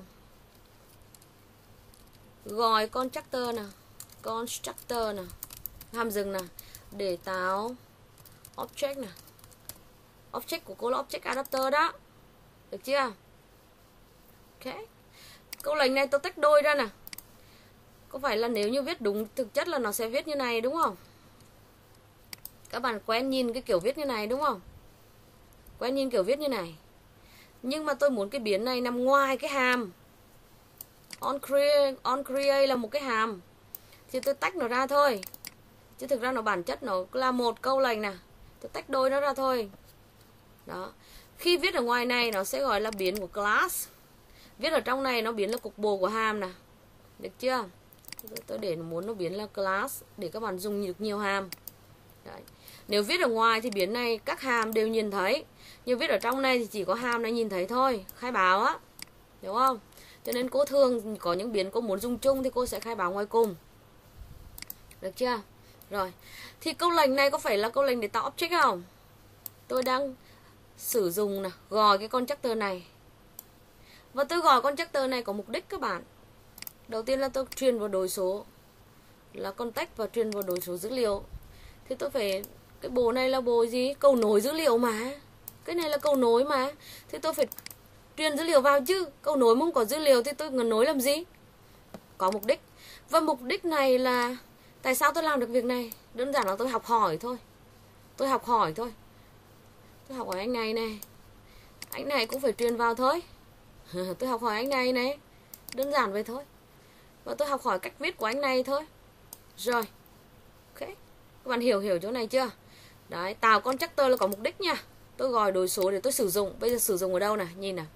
Gọi constructor nè. Constructor nè. Hàm dừng nè. Để tạo object nè. Object của cô là object adapter đó. Được chưa? Ok. Câu lệnh này tôi tách đôi ra nè. Có phải là nếu như viết đúng thực chất là nó sẽ viết như này đúng không? Các bạn quen nhìn cái kiểu viết như này đúng không? Quen nhìn kiểu viết như này. Nhưng mà tôi muốn cái biến này nằm ngoài cái hàm. On create, on create là một cái hàm. Thì tôi tách nó ra thôi. Chứ thực ra nó bản chất nó là một câu lệnh nè. Tôi tách đôi nó ra thôi. Đó. Khi viết ở ngoài này nó sẽ gọi là biến của class. Viết ở trong này nó biến là cục bộ của hàm nè. Được chưa? Tôi để muốn nó biến là class để các bạn dùng được nhiều hàm. Đấy. Nếu viết ở ngoài thì biến này các hàm đều nhìn thấy. Nhưng viết ở trong này thì chỉ có hàm này nhìn thấy thôi. Khai báo á. Đúng không? Cho nên cô thường có những biến cô muốn dùng chung thì cô sẽ khai báo ngoài cùng. Được chưa? Rồi. Thì câu lệnh này có phải là câu lệnh để tạo object không? Tôi đang sử dụng nè, gọi cái constructor này. Và tôi gọi constructor này có mục đích các bạn. Đầu tiên là tôi truyền vào đối số là context và truyền vào đối số dữ liệu. Thì tôi phải, cái bộ này là bộ gì? Cầu nối dữ liệu mà. Cái này là cầu nối mà. Thì tôi phải truyền dữ liệu vào chứ. Cầu nối mà không có dữ liệu thì tôi ngần nối làm gì? có mục đích. Và mục đích này là tại sao tôi làm được việc này? Đơn giản là tôi học hỏi thôi. Tôi học hỏi thôi. Tôi học hỏi anh này này. Anh này cũng phải truyền vào thôi. Tôi học hỏi anh này này. Đơn giản vậy thôi. Và tôi học hỏi cách viết của anh này thôi. Rồi. Ok. Các bạn hiểu hiểu chỗ này chưa? Đấy, tạo constructor là có mục đích nha. Tôi gọi đối số để tôi sử dụng. Bây giờ sử dụng ở đâu nè? Nhìn nè.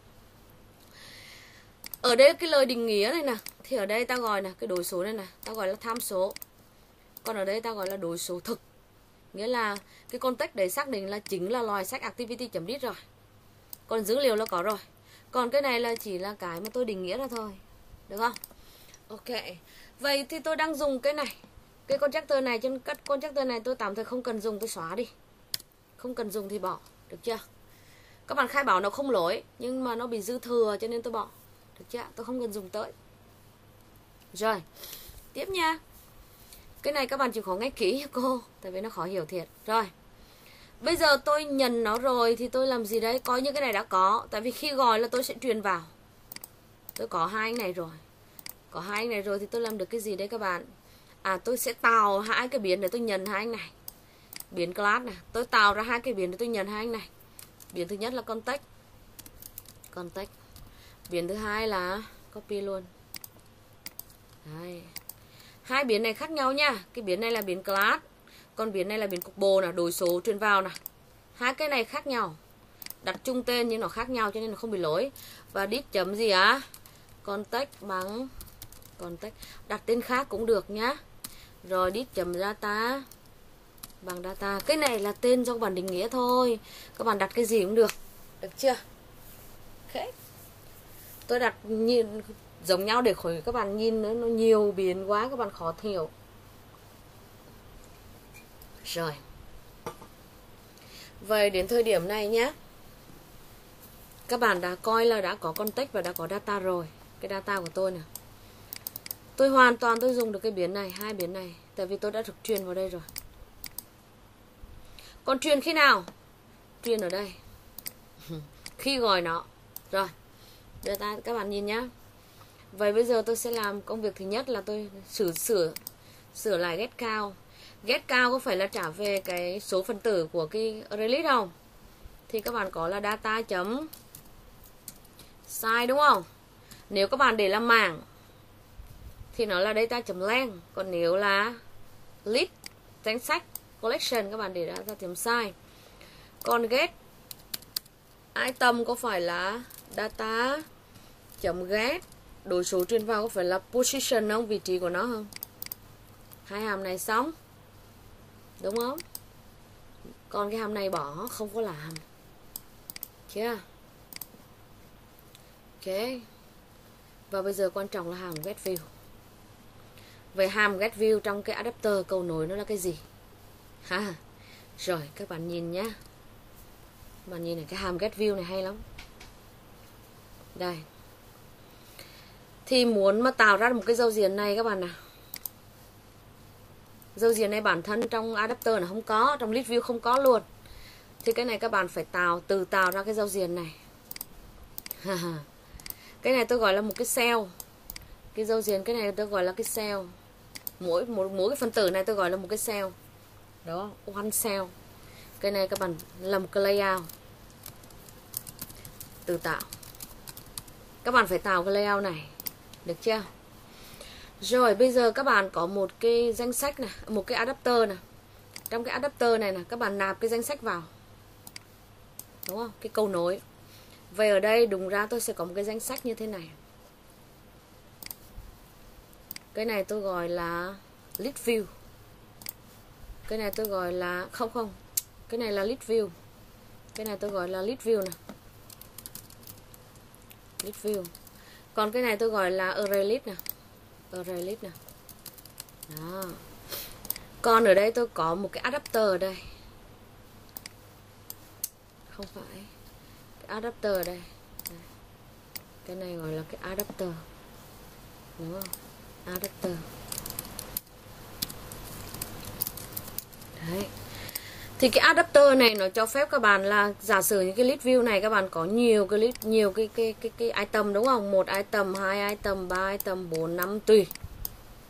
Ở đây cái lời định nghĩa này nè. Thì ở đây ta gọi là cái đối số này nè. Ta gọi là tham số. Còn ở đây ta gọi là đối số thực. Nghĩa là cái context đấy xác định là chính là loài sách activity.dis rồi. Còn dữ liệu là có rồi. Còn cái này là chỉ là cái mà tôi định nghĩa ra thôi. Được không? Ok. Vậy thì tôi đang dùng cái này. Cái constructor này, trên các constructor này tôi tạm thời không cần dùng, tôi xóa đi. Không cần dùng thì bỏ. Được chưa? Các bạn khai báo nó không lỗi, nhưng mà nó bị dư thừa cho nên tôi bỏ. Được chưa? Tôi không cần dùng tới. Rồi. Tiếp nha. Cái này các bạn chịu khó nghe kỹ nha cô. Tại vì nó khó hiểu thiệt. Rồi. Bây giờ tôi nhận nó rồi thì tôi làm gì đấy? Coi như cái này đã có. Tại vì khi gọi là tôi sẽ truyền vào. Tôi có hai anh này rồi. Có hai anh này rồi thì tôi làm được cái gì đấy các bạn? À, tôi sẽ tạo hai cái biến để tôi nhận hai anh này. Biến class này. Tôi tạo ra hai cái biến để tôi nhận hai anh này. Biến thứ nhất là context. Context. Biến thứ hai là copy luôn. Đây. Hai biến này khác nhau nha. Cái biến này là biến class. Còn biến này là biến cục bộ nè, đối số truyền vào nè. Hai cái này khác nhau. Đặt chung tên nhưng nó khác nhau cho nên nó không bị lỗi. Và dis chấm gì á? Context bằng context. Đặt tên khác cũng được nhá. Rồi dis chấm data bằng data. Cái này là tên do các bạn định nghĩa thôi. Các bạn đặt cái gì cũng được. Được chưa? Ok. Tôi đặt nhìn giống nhau để khỏi các bạn nhìn nữa, nó nhiều biến quá các bạn khó hiểu. Rồi. Vậy đến thời điểm này nhé, các bạn đã coi là đã có context và đã có data rồi. Cái data của tôi nè. Tôi hoàn toàn tôi dùng được cái biến này, hai biến này. Tại vì tôi đã thực truyền vào đây rồi. Còn truyền khi nào? Truyền ở đây. Khi gọi nó. Rồi. Data các bạn nhìn nhá. Vậy bây giờ tôi sẽ làm công việc thứ nhất là tôi sửa sửa sửa lại get count. Get count có phải là trả về cái số phần tử của cái array list không? Thì các bạn có là data chấm size đúng không? Nếu các bạn để làm mảng thì nó là data chấm length. Còn nếu là list danh sách collection các bạn để data chấm size. Còn get item có phải là data chấm get đối số truyền vào có phải là position không? Vị trí của nó không? Hai hàm này xong. Đúng không? Còn cái hàm này bỏ, không có làm. Chưa? Ok. Và bây giờ quan trọng là hàm get view. Về hàm get view trong cái adapter cầu nối nó là cái gì? Ha. Rồi các bạn nhìn nhá. Các bạn nhìn này, cái hàm get view này hay lắm. Đây. Thì muốn mà tạo ra một cái giao diện này các bạn nào. Giao diện này bản thân trong adapter là không có, trong list view không có luôn. Thì cái này các bạn phải tạo, từ tạo ra cái giao diện này. Cái này tôi gọi là một cái cell. Cái giao diện cái này tôi gọi là cái cell. Mỗi mỗi mỗi cái phân tử này tôi gọi là một cái cell. Đó, one cell. Cái này các bạn làm một cái layout. Từ tạo. Các bạn phải tạo cái layout này. Được chưa? Rồi bây giờ các bạn có một cái danh sách này, một cái adapter này. Trong cái adapter này nè, các bạn nạp cái danh sách vào. Đúng không? Cái câu nối. Vậy ở đây đúng ra tôi sẽ có một cái danh sách như thế này. Cái này tôi gọi là list view. Cái này tôi gọi là không không. Cái này là list view. Cái này tôi gọi là list view này. List view. Còn cái này tôi gọi là array list nè. Array list nè. Đó. Còn ở đây tôi có một cái adapter ở đây. Không phải. Cái adapter ở đây. Đây. Cái này gọi là cái adapter. Đúng không? Adapter. Đấy. Thì cái adapter này nó cho phép các bạn là giả sử những cái list view này các bạn có nhiều cái list, nhiều cái cái cái cái item đúng không? Một item, hai item, ba item, bốn, năm tùy.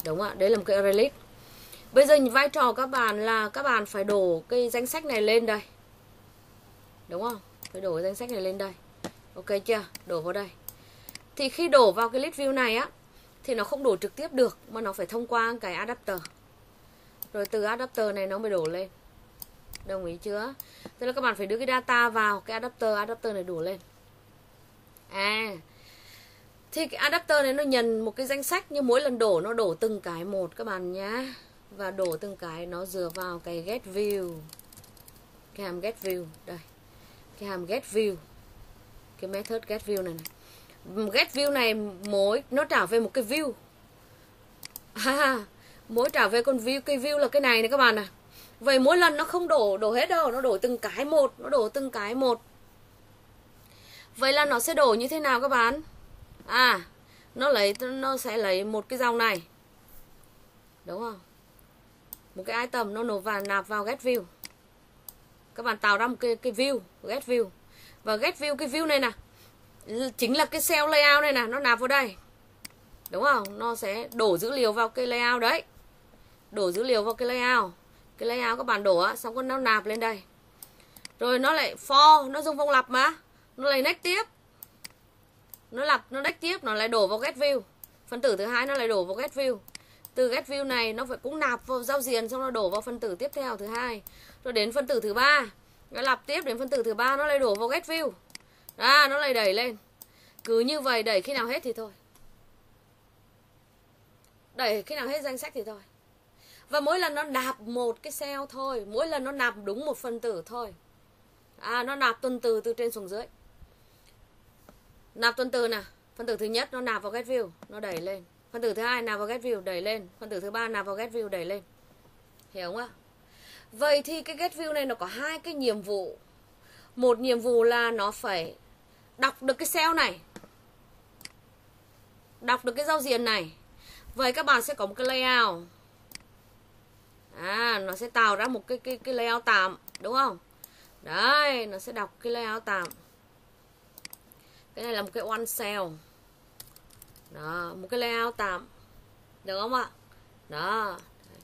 Đúng không ạ? Đấy là một cái array list. Bây giờ vai trò các bạn là các bạn phải đổ cái danh sách này lên đây. Đúng không? Phải đổ cái danh sách này lên đây. Ok chưa? Đổ vào đây. Thì khi đổ vào cái list view này á, thì nó không đổ trực tiếp được, mà nó phải thông qua cái adapter. Rồi từ adapter này nó mới đổ lên. Đồng ý chưa? Tức là các bạn phải đưa cái data vào cái adapter, adapter này đổ lên. À, thì cái adapter này nó nhận một cái danh sách, nhưng mỗi lần đổ nó đổ từng cái một các bạn nhá. Và đổ từng cái nó dựa vào cái get view. Cái hàm get view đây. Cái hàm get view. Cái method get view này này. Get view này mỗi nó trả về một cái view. À, mỗi trả về con view, cái view là cái này này các bạn à. Vậy mỗi lần nó không đổ đổ hết đâu, nó đổ từng cái một, nó đổ từng cái một. Vậy là nó sẽ đổ như thế nào các bạn? À, nó lấy nó sẽ lấy một cái dòng này. Đúng không? Một cái item nó nộp vào nạp vào get view. Các bạn tạo ra một cái cái view, get view. Và get view, cái view này nè, chính là cái cell layout này nè, nó nạp vào đây. Đúng không? Nó sẽ đổ dữ liệu vào cái layout đấy. Đổ dữ liệu vào cái layout. Cái layout các bạn đổ á, xong rồi nó nạp lên đây. Rồi nó lại for, nó dùng vòng lặp mà. Nó lại next tiếp. Nó lặp, nó next tiếp, nó lại đổ vào get view. Phân tử thứ hai nó lại đổ vào get view. Từ get view này nó phải cũng nạp vào giao diện, xong nó đổ vào phân tử tiếp theo thứ hai. Rồi đến phân tử thứ ba, nó lặp tiếp đến phân tử thứ ba, nó lại đổ vào get view. À, nó lại đẩy lên. Cứ như vậy đẩy khi nào hết thì thôi. Đẩy khi nào hết danh sách thì thôi. Và mỗi lần nó nạp một cái cell thôi, mỗi lần nó nạp đúng một phân tử thôi. À, nó nạp tuần từ từ trên xuống dưới. Nạp tuần từ nè, phân tử thứ nhất nó nạp vào get view, nó đẩy lên. Phân tử thứ hai nạp vào get view, đẩy lên. Phân tử thứ ba nạp vào get view, đẩy lên. Hiểu không ạ? Vậy thì cái get view này nó có hai cái nhiệm vụ. Một nhiệm vụ là nó phải đọc được cái cell này, đọc được cái giao diện này. Vậy các bạn sẽ có một cái layout. À, nó sẽ tạo ra một cái, cái, cái layout tạm, đúng không? Đấy, nó sẽ đọc cái layout tạm. Cái này là một cái one cell. Đó, một cái layout tạm. Được không ạ? Đó.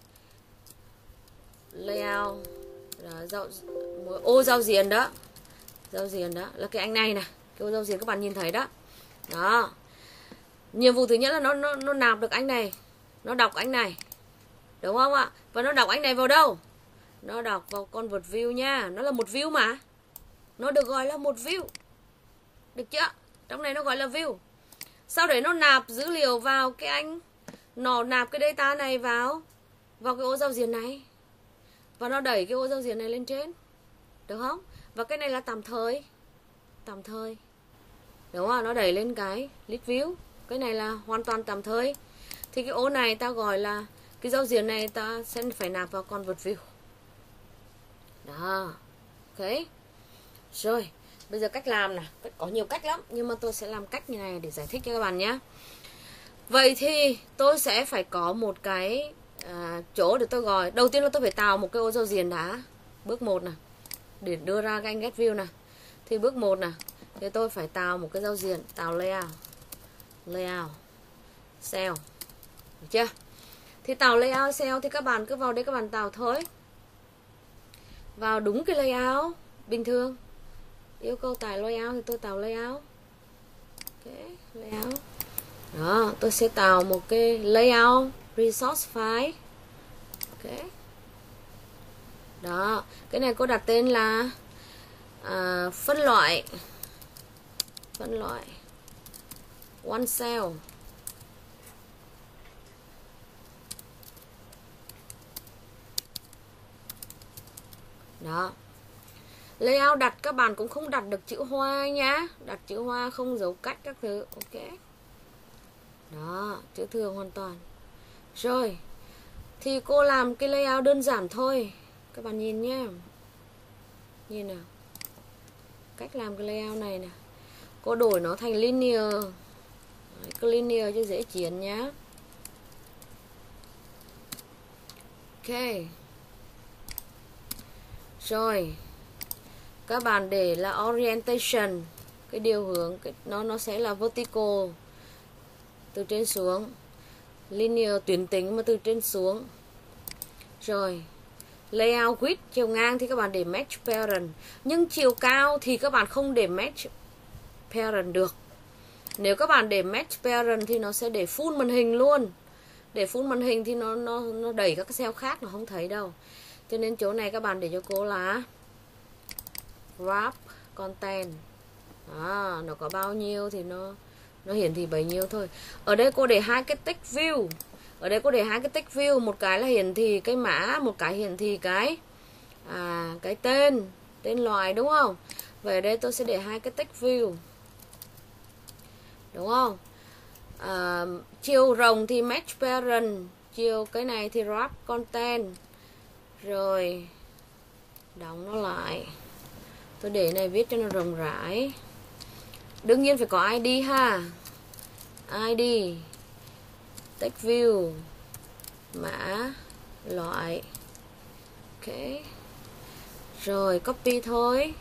Layout. Đó, giao, ô giao diện đó. Giao diện đó, là cái anh này nè. Cái ô giao diện các bạn nhìn thấy đó. Đó. Nhiệm vụ thứ nhất là nó, nó, nó nạp được anh này. Nó đọc anh này. Đúng không ạ? Và nó đọc anh này vào đâu? Nó đọc vào convert view nha. Nó là một view mà. Nó được gọi là một view. Được chưa? Trong này nó gọi là view. Sau đấy nó nạp dữ liệu vào cái anh. Nó nạp cái data này vào Vào cái ô giao diện này. Và nó đẩy cái ô giao diện này lên trên. Được không? Và cái này là tạm thời. Tạm thời. Đúng không? Nó đẩy lên cái list view. Cái này là hoàn toàn tạm thời. Thì cái ô này ta gọi là, cái giao diện này ta sẽ phải nạp vào convert view. Đó. Ok. Rồi. Bây giờ cách làm nè. Có nhiều cách lắm. Nhưng mà tôi sẽ làm cách như này để giải thích cho các bạn nhé. Vậy thì tôi sẽ phải có một cái à, chỗ để tôi gọi. Đầu tiên là tôi phải tạo một cái ô giao diện đã. Bước một nè. Để đưa ra cái anh get view nè. Thì bước một nè. Thì tôi phải tạo một cái giao diện. Tạo layout. Layout. Cell. Được chưa? Thì tạo layout cell thì các bạn cứ vào đây các bạn tạo thôi. Vào đúng cái layout bình thường. Yêu cầu tải layout thì tôi tạo layout. Ok, layout. Đó, tôi sẽ tạo một cái layout resource file. Ok. Đó, cái này có đặt tên là à, phân loại. Phân loại one cell. Đó. Layout đặt các bạn cũng không đặt được chữ hoa nhá. Đặt chữ hoa không dấu cách các thứ. Ok. Đó, chữ thường hoàn toàn. Rồi. Thì cô làm cái layout đơn giản thôi. Các bạn nhìn nhé. Nhìn nào. Cách làm cái layout này nè. Cô đổi nó thành linear. Đấy, cứ linear cho dễ chiến nhá. Ok. Rồi. Các bạn để là orientation. Cái điều hướng cái, nó nó sẽ là vertical. Từ trên xuống. linear tuyến tính mà từ trên xuống. Rồi layout width, chiều ngang thì các bạn để match parent, nhưng chiều cao thì các bạn không để match parent được. Nếu các bạn để match parent thì nó sẽ để full màn hình luôn. Để full màn hình thì nó nó nó đẩy các cái cell khác, nó không thấy đâu. Cho nên chỗ này các bạn để cho cô là wrap content. À, nó có bao nhiêu thì nó nó hiển thị bấy nhiêu thôi. Ở đây cô để hai cái text view. Ở đây cô để hai cái text view, một cái là hiển thị cái mã, một cái hiển thị cái à cái tên, tên loài, đúng không? Vậy ở đây tôi sẽ để hai cái text view. Đúng không? À, chiều rộng thì match parent, chiều cái này thì wrap content. Rồi đóng nó lại. Tôi để này viết cho nó rộng rãi. Đương nhiên phải có i đê ha. i đê, text view, mã, loại. Ok. Rồi copy thôi.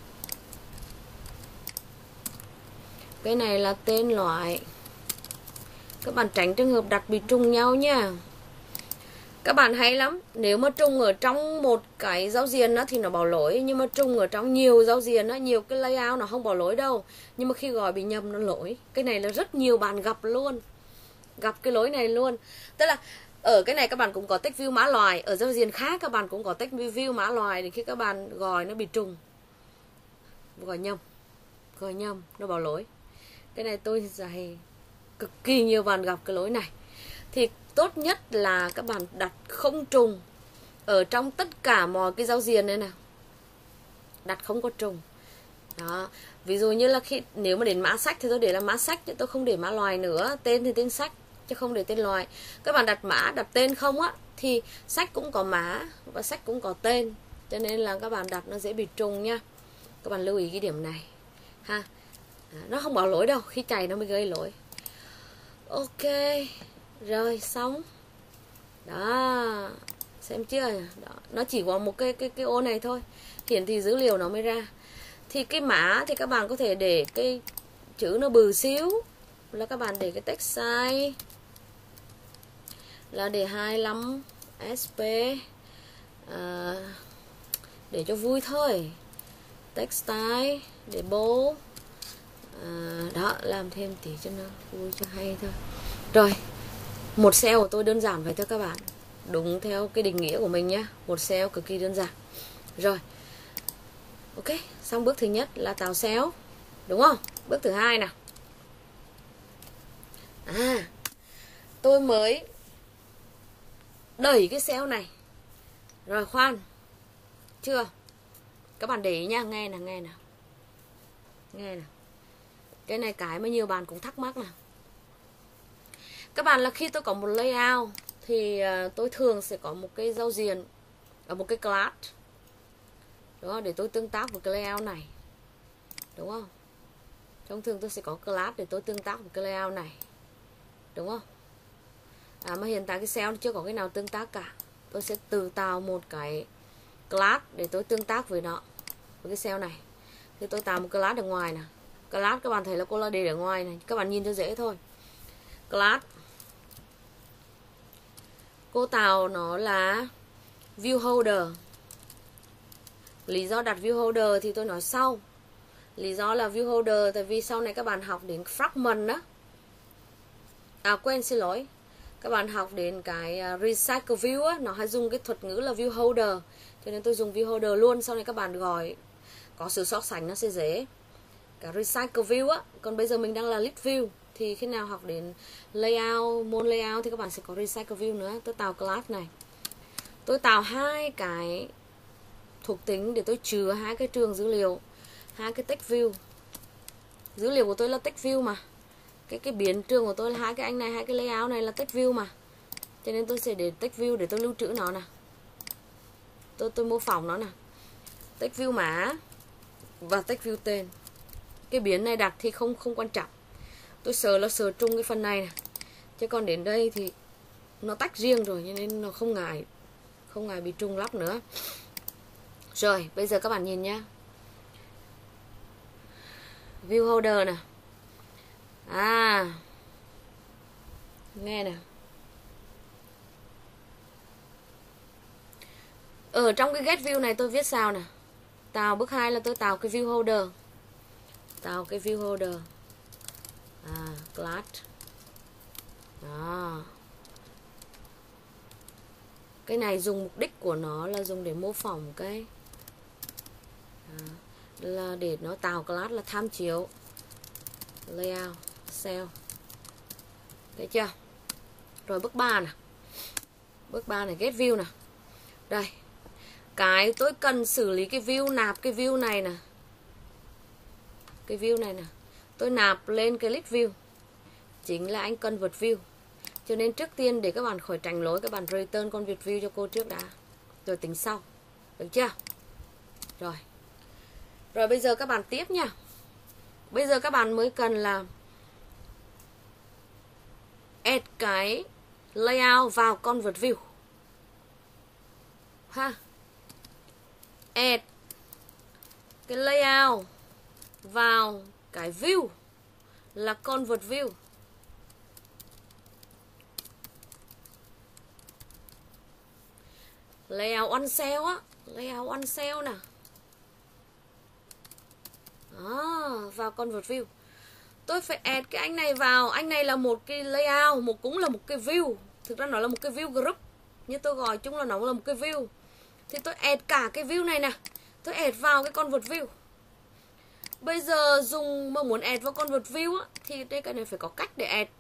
Cái này là tên loại. Các bạn tránh trường hợp đặt bị trùng nhau nha. Các bạn hay lắm, nếu mà trùng ở trong một cái giao diện đó thì nó bảo lỗi, nhưng mà trùng ở trong nhiều giao diện đó, nhiều cái layout nó không bảo lỗi đâu, nhưng mà khi gọi bị nhầm nó lỗi. Cái này là rất nhiều bạn gặp luôn, gặp cái lỗi này luôn. Tức là ở cái này các bạn cũng có text view mã loài, ở giao diện khác các bạn cũng có text view mã loài, thì khi các bạn gọi nó bị trùng, gọi nhầm, gọi nhầm, nó bảo lỗi. Cái này tôi dạy cực kỳ nhiều bạn gặp cái lỗi này. Thì tốt nhất là các bạn đặt không trùng ở trong tất cả mọi cái giao diện này nào, đặt không có trùng. Đó, ví dụ như là khi nếu mà đến mã sách thì tôi để là mã sách, chứ tôi không để mã loài nữa. Tên thì tên sách chứ không để tên loài. Các bạn đặt mã, đặt tên không á thì sách cũng có mã và sách cũng có tên, cho nên là các bạn đặt nó dễ bị trùng nha. Các bạn lưu ý cái điểm này ha. Nó không bảo lỗi đâu, khi chạy nó mới gây lỗi. Ok, rồi xong. Đó, xem chưa? Đó, nó chỉ có một cái cái cái ô này thôi, hiển thị dữ liệu nó mới ra. Thì cái mã thì các bạn có thể để cái chữ nó bự xíu, là các bạn để cái text size là để hai mươi lăm S P, à, để cho vui thôi. Text style để bold. À, đó, làm thêm tí cho nó vui cho hay thôi. Rồi, một cell của tôi đơn giản vậy thôi các bạn, đúng theo cái định nghĩa của mình nhé. Một cell cực kỳ đơn giản. Rồi, ok, xong bước thứ nhất là tạo cell, đúng không? Bước thứ hai nào. À, tôi mới đẩy cái cell này. Rồi khoan, chưa? Các bạn để ý nha, nghe nào, nghe nào, nghe nào. Cái này cái mà nhiều bạn cũng thắc mắc nào. Các bạn là khi tôi có một layout thì tôi thường sẽ có một cái giao diện ở một cái class, đúng không? Để tôi tương tác với cái layout này, đúng không? Thông thường tôi sẽ có class để tôi tương tác với cái layout này, đúng không? À, mà hiện tại cái cell chưa có cái nào tương tác cả. Tôi sẽ tự tạo một cái class để tôi tương tác với nó, với cái cell này. Thì tôi tạo một class ở ngoài nè. Class các bạn thấy là cô là để ở ngoài này, các bạn nhìn cho dễ thôi. Class cô tạo nó là view holder. Lý do đặt view holder thì tôi nói sau. Lý do là view holder tại vì sau này các bạn học đến fragment đó. À quên, xin lỗi. Các bạn học đến cái recycle view á, nó hay dùng cái thuật ngữ là view holder, cho nên tôi dùng view holder luôn. Sau này các bạn gọi có sự so sánh nó sẽ dễ. Cả recycle view á, còn bây giờ mình đang là list view, thì khi nào học đến layout, môn layout thì các bạn sẽ có recycle view nữa. Tôi tạo class này, tôi tạo hai cái thuộc tính để tôi chứa hai cái trường dữ liệu, hai cái text view. Dữ liệu của tôi là text view mà, cái cái biến trường của tôi là hai cái anh này, hai cái layout này là text view mà, cho nên tôi sẽ để text view để tôi lưu trữ nó nè. Tôi tôi mô phỏng nó nè, text view mã và text view tên. Cái biến này đặt thì không không quan trọng, tôi sợ là sợ trung cái phần này nè, chứ còn đến đây thì nó tách riêng rồi, cho nên nó không ngại không ngại bị trùng lắp nữa. Rồi bây giờ các bạn nhìn nhá, view holder nè. À nghe nè, Ở trong cái get view này tôi viết sao nè. Tạo bước hai là tôi tạo cái view holder. Tạo cái view holder. À, class. Đó. Cái này dùng mục đích của nó là dùng để mô phỏng cái à, là để nó tạo class là tham chiếu layout cell. Thấy chưa? Rồi bước ba nè. Bước ba này get view nè. Đây. Cái tôi cần xử lý cái view, nạp cái view này nè. Cái view này nè. Tôi nạp lên cái list view. Chính là anh convert view. Cho nên trước tiên để các bạn khỏi tránh lỗi, các bạn return convert view cho cô trước đã. Rồi tính sau. Được chưa? Rồi. Rồi bây giờ các bạn tiếp nha. Bây giờ các bạn mới cần là add cái layout vào convert view. Ha. Add cái layout vào cái view là convert view. Layout on cell á, layout on cell nè. Đó, vào convert view. Tôi phải add cái anh này vào. Anh này là một cái layout, một cũng là một cái view. Thực ra nó là một cái view group, nhưng tôi gọi chung là nó là một cái view. Thì tôi add cả cái view này nè. Tôi add vào cái convert view. Bây giờ dùng mà muốn add vào convert view á, thì đây cái này phải có cách để add.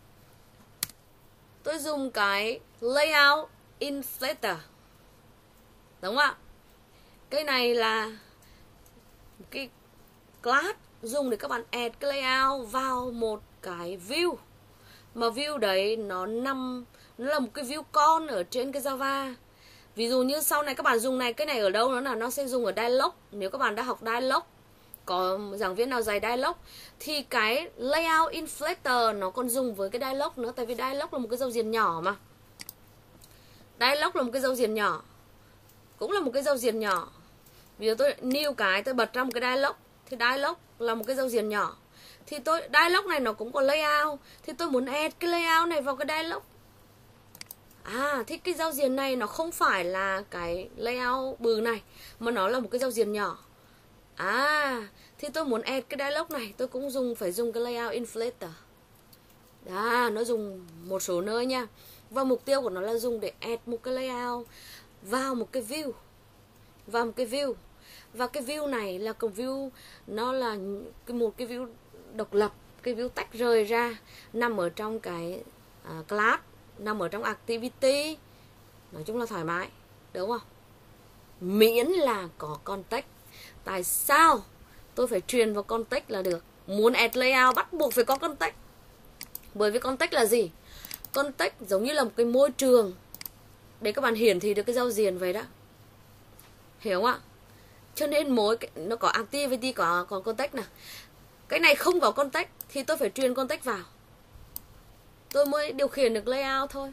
Tôi dùng cái layout inflator. Đúng không ạ? Cái này là cái class dùng để các bạn add cái layout vào một cái view. Mà view đấy nó nằm, nó là một cái view con ở trên cái Java. Ví dụ như sau này các bạn dùng này, cái này ở đâu nó là nó sẽ dùng ở dialog. Nếu các bạn đã học dialog, có giảng viên nào dạy dialog, thì cái layout inflator nó còn dùng với cái dialog nữa. Tại vì dialog là một cái giao diện nhỏ mà. Dialog là một cái giao diện nhỏ, cũng là một cái giao diện nhỏ. Ví dụ tôi new cái, tôi bật ra một cái dialog, thì dialog là một cái giao diện nhỏ. Thì tôi dialog này nó cũng có layout, thì tôi muốn add cái layout này vào cái dialog. À, thì cái giao diện này nó không phải là cái layout bự này, mà nó là một cái giao diện nhỏ. À, thì tôi muốn add cái dialog này, tôi cũng dùng phải dùng cái layout inflator. Đó, nó dùng một số nơi nha. Và mục tiêu của nó là dùng để add một cái layout vào một cái view. Vào một cái view. Và cái view này là cái view, nó là một cái view độc lập, cái view tách rời ra, nằm ở trong cái uh, class, nằm ở trong activity. Nói chung là thoải mái, đúng không? Miễn là có context. Tại sao tôi phải truyền vào context là được? Muốn add layout bắt buộc phải có context. Bởi vì context là gì? Context giống như là một cái môi trường để các bạn hiển thị được cái giao diện vậy đó. Hiểu không ạ? Cho nên mỗi cái, nó có activity, có, có context nè. Cái này không có context thì tôi phải truyền context vào, tôi mới điều khiển được layout thôi.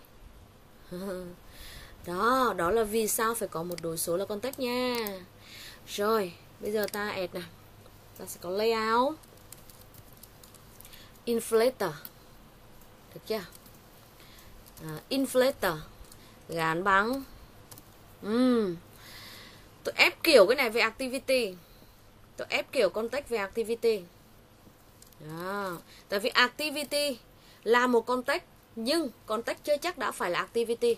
Đó, đó là vì sao phải có một đối số là context nha. Rồi, bây giờ ta add nè. Ta sẽ có layout inflator. Được chưa? À, inflator gắn bằng uhm. Tôi ép kiểu cái này về activity. Tôi ép kiểu context về activity. Đó. Tại vì activity là một context, nhưng context chưa chắc đã phải là activity.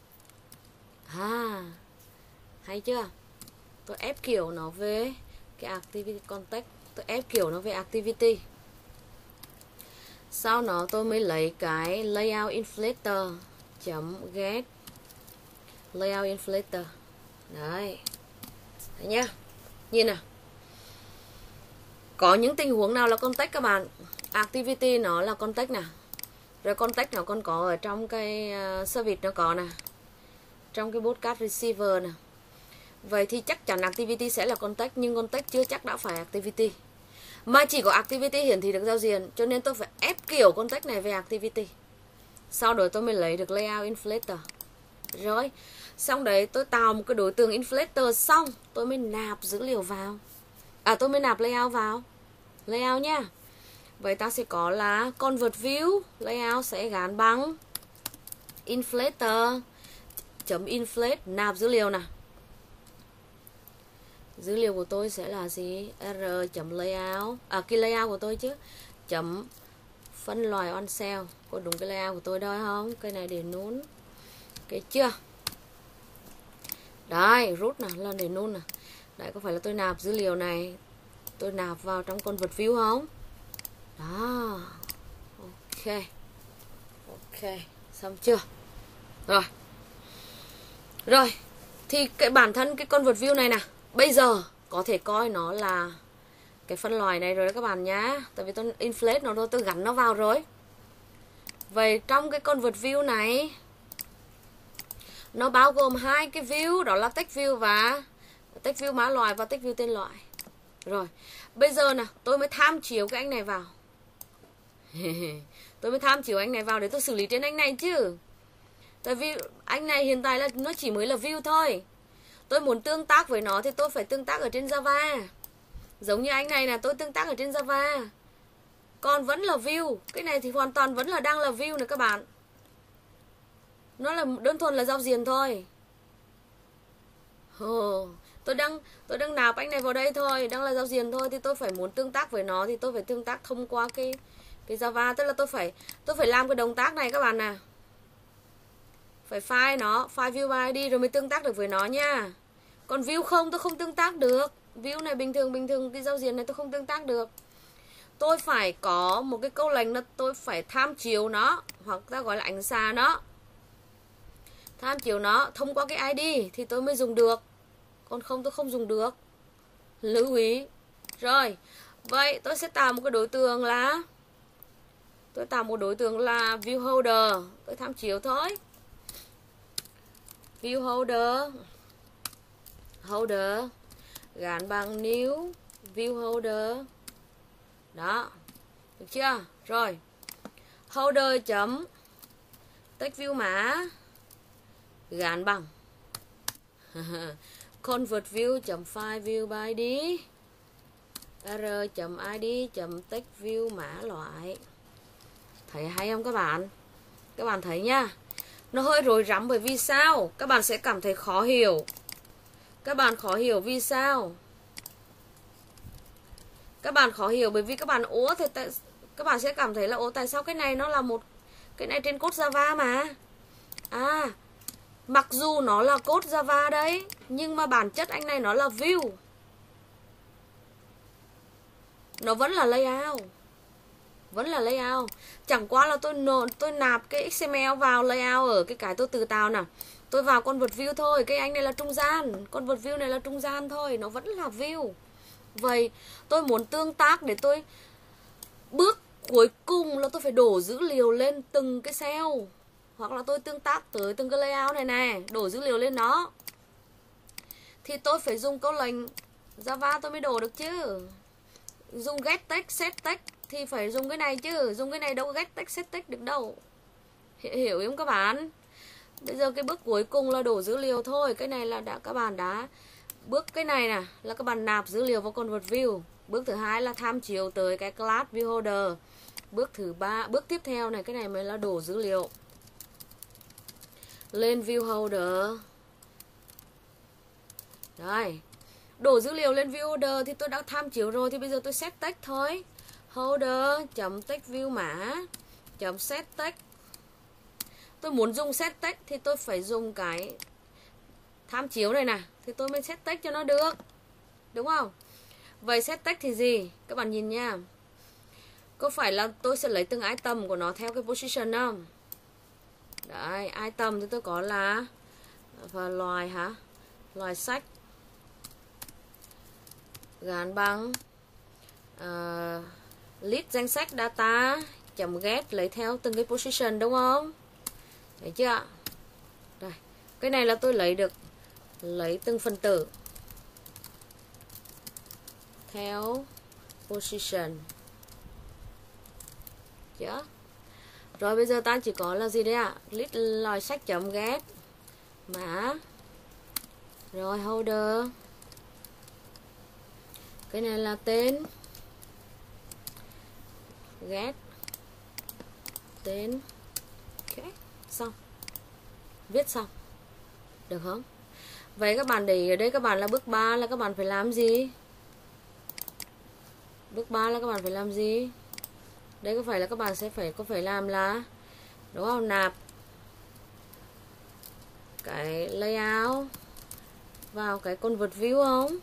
À, hay chưa? Tôi ép kiểu nó về cái activity context. Tôi ép kiểu nó về activity. Sau đó tôi mới lấy cái layout inflator chấm get layout inflator. Đấy. Đấy nhá. Nhìn nào. Có những tình huống nào là context các bạn? Activity nó là context nè. Rồi context nó còn có ở trong cái uh, service nó có nè. Trong cái broadcast receiver nè. Vậy thì chắc chắn activity sẽ là context, nhưng context chưa chắc đã phải activity. Mà chỉ có activity hiển thị được giao diện, cho nên tôi phải ép kiểu context này về activity. Sau đó tôi mới lấy được layout inflator. Rồi, xong đấy tôi tạo một cái đối tượng inflator xong, tôi mới nạp dữ liệu vào. À, tôi mới nạp layout vào. Layout nhá. Vậy ta sẽ có là convert view, layout sẽ gắn bằng inflator chấm inflate, nạp dữ liệu nè. Dữ liệu của tôi sẽ là gì? R chấm layout, à cái layout của tôi chứ, chấm phân loại on cell. Có đúng cái layout của tôi đó không? Cái này để nún, cái chưa? Đấy, root nè, là để nún nè. Đấy, có phải là tôi nạp dữ liệu này, tôi nạp vào trong con vật view không? Đó. Ok. Ok, xong chưa? Rồi. Rồi, thì cái bản thân cái con vật view này nè, bây giờ có thể coi nó là cái phân loại này rồi đó các bạn nhá. Tại vì tôi inflate nó rồi, tôi gắn nó vào rồi. Vậy trong cái con vật view này, nó bao gồm hai cái view, đó là text view và text view mã loại và text view tên loại. Rồi, bây giờ nè, tôi mới tham chiếu cái anh này vào. Tôi mới tham chiếu anh này vào để tôi xử lý trên anh này chứ. Tại vì anh này hiện tại là nó chỉ mới là view thôi. Tôi muốn tương tác với nó thì tôi phải tương tác ở trên Java. Giống như anh này là tôi tương tác ở trên Java, còn vẫn là view. Cái này thì hoàn toàn vẫn là đang là view này các bạn. Nó là đơn thuần là giao diện thôi. Oh, tôi đang tôi đang nạp anh này vào đây thôi, đang là giao diện thôi, thì tôi phải muốn tương tác với nó thì tôi phải tương tác thông qua cái cái Java, tức là tôi phải tôi phải làm cái động tác này các bạn nè. Phải file nó, file view i đê rồi mới tương tác được với nó nha. Còn view không tôi không tương tác được. View này bình thường bình thường cái giao diện này tôi không tương tác được. Tôi phải có một cái câu lệnh là tôi phải tham chiếu nó, hoặc ta gọi là ánh xạ nó. Tham chiếu nó thông qua cái i đê thì tôi mới dùng được. Còn không tôi không dùng được. Lưu ý. Rồi, vậy tôi sẽ tạo một cái đối tượng là Tôi tạo một đối tượng là view holder. Tôi tham chiếu thôi. View holder Holder gắn bằng new view holder. Đó, được chưa? Rồi, holder chấm text view mã gắn bằng convert view chấm file view by id r chấm id chấm text view mã loại. Thấy hay không các bạn? Các bạn thấy nhá, nó hơi rối rắm bởi vì sao? Các bạn sẽ cảm thấy khó hiểu. Các bạn khó hiểu vì sao? Các bạn khó hiểu bởi vì các bạn ố thì tại, các bạn sẽ cảm thấy là ố tại sao cái này nó là một cái này trên code Java mà. À, mặc dù nó là code Java đấy, nhưng mà bản chất anh này nó là view. Nó vẫn là layout. Vẫn là layout. Chẳng qua là tôi nộp, tôi nạp cái ích em lờ vào layout ở cái cái tôi tự tạo nào. Tôi vào con vật view thôi, cái anh này là trung gian, con vật view này là trung gian thôi, nó vẫn là view. Vậy tôi muốn tương tác để tôi bước cuối cùng là tôi phải đổ dữ liệu lên từng cái cell, hoặc là tôi tương tác tới từng cái layout này này, đổ dữ liệu lên nó, thì tôi phải dùng câu lệnh Java tôi mới đổ được chứ. Dùng get text, set text thì phải dùng cái này chứ, dùng cái này đâu get text, set text được đâu. Hiểu không các bạn? Bây giờ cái bước cuối cùng là đổ dữ liệu thôi. Cái này là đã các bạn đã bước cái này nè là các bạn nạp dữ liệu vào con vật view. Bước thứ hai là tham chiếu tới cái class view holder. Bước thứ ba, bước tiếp theo này, cái này mới là đổ dữ liệu lên view holder. Đây, đổ dữ liệu lên view holder thì tôi đã tham chiếu rồi, thì bây giờ tôi set text thôi. Holder chấm text view mã chấm set text. Tôi muốn dùng set text thì tôi phải dùng cái tham chiếu này nè, thì tôi mới set text cho nó được, đúng không? Vậy set text thì gì? Các bạn nhìn nha, có phải là tôi sẽ lấy từng item của nó theo cái position không? Đấy, item thì tôi có là và loài hả? Loài sách gắn bằng uh, list danh sách data chấm get, lấy theo từng cái position, đúng không? Thấy chưa? Đây, cái này là tôi lấy được lấy từng phần tử theo position. Chưa? Rồi bây giờ ta chỉ có là gì đấy ạ? À? List loài sách chấm get mã. Rồi holder. Cái này là tên. Get tên. Ok, xong. Viết xong. Được không? Vậy các bạn để ý ở đây các bạn là bước ba là các bạn phải làm gì? Bước ba là các bạn phải làm gì? Đây có phải là các bạn sẽ phải có phải làm là đúng không? Nạp cái layout vào cái convert view không?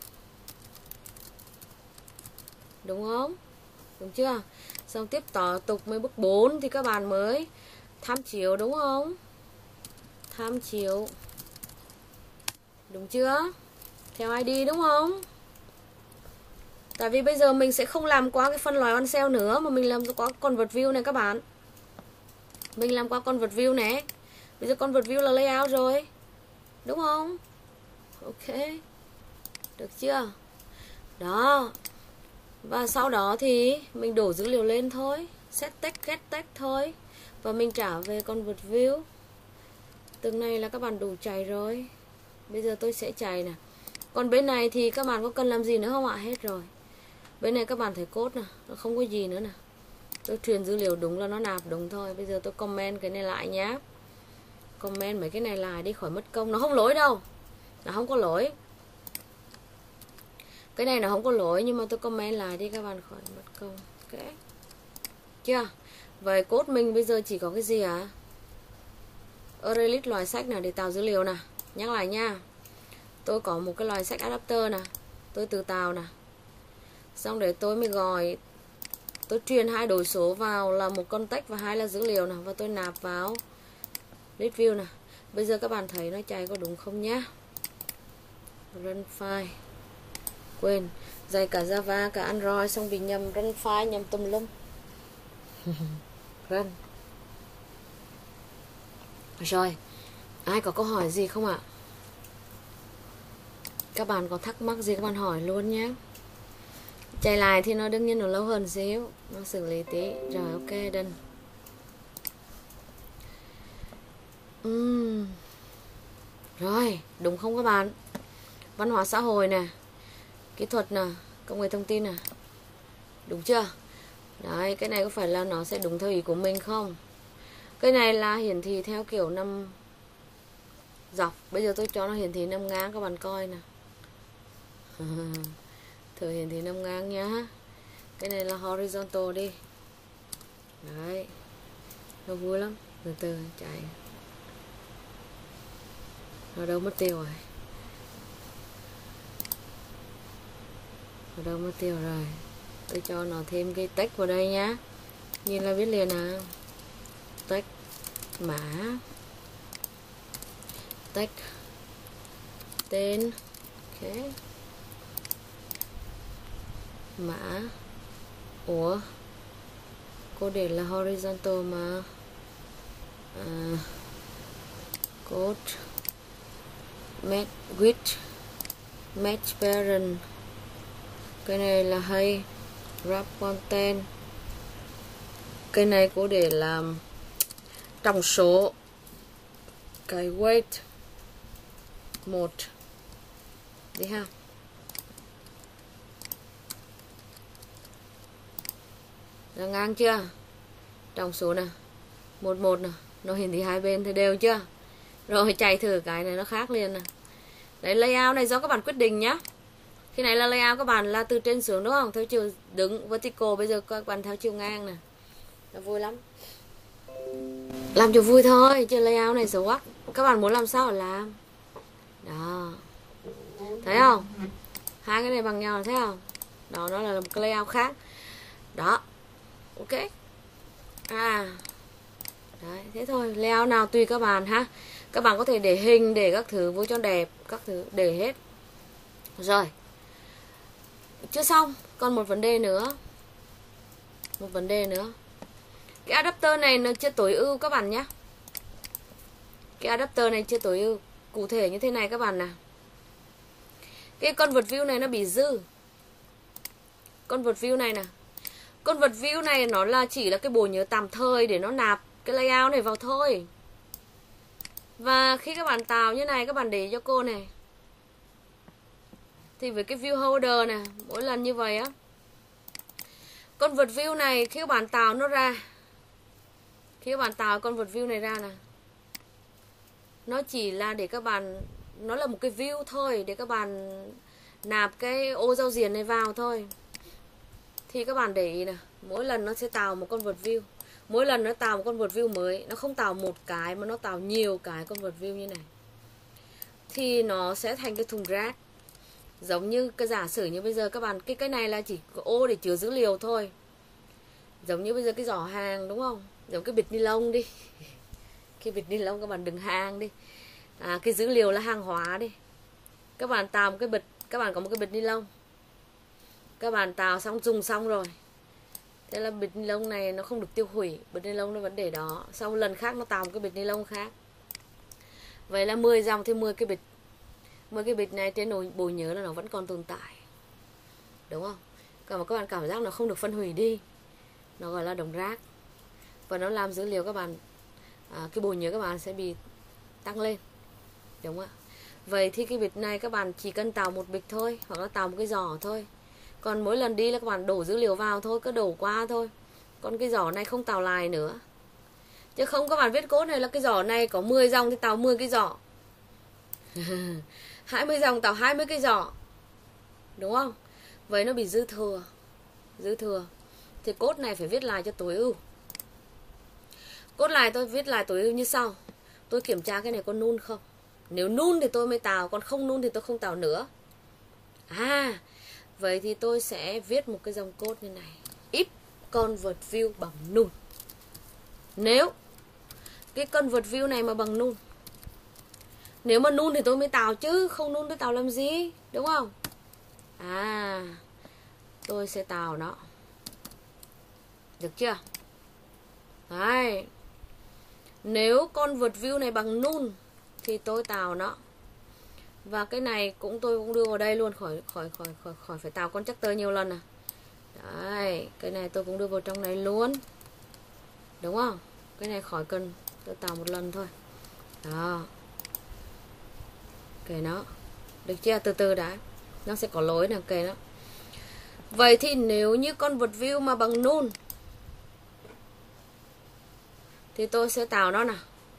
Đúng không? Đúng chưa? Xong tiếpต่tục mới bước bốn thì các bạn mới tham chiếu đúng không? Tham chiếu. Đúng chưa? Theo i đê đúng không? Tại vì bây giờ mình sẽ không làm qua cái phân loại on sale nữa mà mình làm qua convert view này các bạn. Mình làm qua convert view này. Bây giờ convert view là layout rồi. Đúng không? Ok. Được chưa? Đó. Và sau đó thì mình đổ dữ liệu lên thôi. Set text, get text thôi. Và mình trả về convert view. Từng này là các bạn đủ chạy rồi. Bây giờ tôi sẽ chạy nè. Còn bên này thì các bạn có cần làm gì nữa không ạ? Hết rồi. Bên này các bạn thấy code nè, nó không có gì nữa nè. Tôi truyền dữ liệu đúng là nó nạp đúng thôi. Bây giờ tôi comment cái này lại nhá. Comment mấy cái này lại đi khỏi mất công. Nó không lỗi đâu. Nó không có lỗi. Cái này nó không có lỗi nhưng mà tôi comment lại đi các bạn khỏi mất công. Ok. Chưa? Vậy code mình bây giờ chỉ có cái gì à? Array list loài sách nào để tạo dữ liệu nè. Nhắc lại nha. Tôi có một cái loài sách adapter nè. Tôi tự tạo nè. Xong để tôi mới gọi. Tôi truyền hai đổi số vào là một con text và hai là dữ liệu nè. Và tôi nạp vào list view nè. Bây giờ các bạn thấy nó chạy có đúng không nhá? Run file. Quên. Dạy cả Java cả Android xong bị nhầm run file nhầm tùm lum. Run. Rồi. Ai có câu hỏi gì không ạ? Các bạn có thắc mắc gì các bạn hỏi luôn nhé. Chạy lại thì nó đương nhiên nó lâu hơn xíu. Nó xử lý tí. Rồi ok done. uhm. Rồi đúng không các bạn? Văn hóa xã hội nè, kỹ thuật nè, công nghệ thông tin nè. Đúng chưa? Đấy, cái này có phải là nó sẽ đúng theo ý của mình không? Cái này là hiển thị theo kiểu năm dọc. Bây giờ tôi cho nó hiển thị năm ngang các bạn coi nè. Thử hiển thị năm ngang nhá. Cái này là horizontal đi. Đấy. Nó vui lắm. Từ từ chạy. Ở đâu mất tiêu rồi? Ở đâu mất tiêu rồi? Tôi cho nó thêm cái text vào đây nhá. Nhìn là biết liền nào. Text mã text tên. Ok. Mã. Ủa, cô để là horizontal mà. à, Code match with match parent. Cái này là hay wrap content. Cái này cô để làm tổng số. Cái weight một đi ha. Là ngang chưa? Tổng số nè, một một nè, nó hiển thị hai bên thì đều chưa? Rồi chạy thử cái này nó khác liền nè. Đấy, layout này do các bạn quyết định nhá. Khi này là layout các bạn là từ trên xuống đúng không? Theo chiều đứng vertical, bây giờ các bạn theo chiều ngang nè. Nó vui lắm. Làm cho vui thôi, chứ layout này xấu quá. Các bạn muốn làm sao làm. Đó. Thấy không? Hai cái này bằng nhau thấy không? Đó, nó là một cái layout khác. Đó. Ok. À. Đấy, thế thôi. Layout nào tùy các bạn ha. Các bạn có thể để hình, để các thứ vô cho đẹp. Các thứ để hết. Rồi. Chưa xong. Còn một vấn đề nữa. Một vấn đề nữa. Cái adapter này nó chưa tối ưu các bạn nhé. Cái adapter này chưa tối ưu. Cụ thể như thế này các bạn nè. Cái convert view này nó bị dư. Convert view này nè. Convert view này nó là chỉ là cái bộ nhớ tạm thời để nó nạp cái layout này vào thôi. Và khi các bạn tạo như này, các bạn để cho cô này. Thì với cái view holder này, mỗi lần như vậy á. Convert view này khi các bạn tạo nó ra. Khi các bạn tạo convert view này ra nè. Nó chỉ là để các bạn nó là một cái view thôi để các bạn nạp cái ô giao diện này vào thôi. Thì các bạn để ý nè, mỗi lần nó sẽ tạo một con vật view. Mỗi lần nó tạo một con vật view mới, nó không tạo một cái mà nó tạo nhiều cái con vật view như này. Thì nó sẽ thành cái thùng rác. Giống như cái giả sử như bây giờ các bạn, cái cái này là chỉ có ô để chứa dữ liệu thôi. Giống như bây giờ cái giỏ hàng đúng không? Giống cái bịch ni lông đi. Cái bịch ni lông các bạn đừng hàng đi. À, cái dữ liệu là hàng hóa đi. Các bạn tạo một cái bịch, các bạn có một cái bịch ni lông. Các bạn tạo xong dùng xong rồi. Thế là bịch ni lông này nó không được tiêu hủy, bịch ni lông nó vẫn để đó. Sau lần khác nó tạo một cái bịch ni lông khác. Vậy là mười dòng thì mười cái bịch. mười cái bịch này trên bộ nhớ là nó vẫn còn tồn tại. Đúng không? Còn mà các bạn cảm giác nó không được phân hủy đi, nó gọi là đống rác. Và nó làm dữ liệu các bạn, à, cái bộ nhớ các bạn sẽ bị tăng lên. Đúng không ạ? Vậy thì cái bịch này các bạn chỉ cần tạo một bịch thôi, hoặc là tạo một cái giỏ thôi. Còn mỗi lần đi là các bạn đổ dữ liệu vào thôi, cứ đổ qua thôi. Còn cái giỏ này không tạo lại nữa. Chứ không các bạn viết code này là cái giỏ này có mười dòng thì tạo mười cái giỏ. hai mươi dòng tạo hai mươi cái giỏ. Đúng không? Vậy nó bị dư thừa. Dư thừa. Thì code này phải viết lại cho tối ưu. Code lại tôi viết lại tối ưu như sau. Tôi kiểm tra cái này có null không. Nếu null thì tôi mới tạo, còn không null thì tôi không tạo nữa. À, vậy thì tôi sẽ viết một cái dòng code như này. If convert view bằng null. Nếu cái convert view này mà bằng null. Nếu mà null thì tôi mới tạo chứ, không null tôi tạo làm gì, đúng không? À, tôi sẽ tạo nó. Được chưa? Đấy. Nếu convert view này bằng null thì tôi tạo nó. Và cái này cũng tôi cũng đưa vào đây luôn, khỏi khỏi khỏi khỏi khỏi phải tạo constructor nhiều lần à. Đấy, cái này tôi cũng đưa vào trong này luôn. Đúng không? Cái này khỏi cần, tôi tạo một lần thôi. Đó. Kể nó. Được chưa? Từ từ đã. Nó sẽ có lỗi nào kể nó. Vậy thì nếu như convert view mà bằng null thì tôi sẽ tạo nó nào.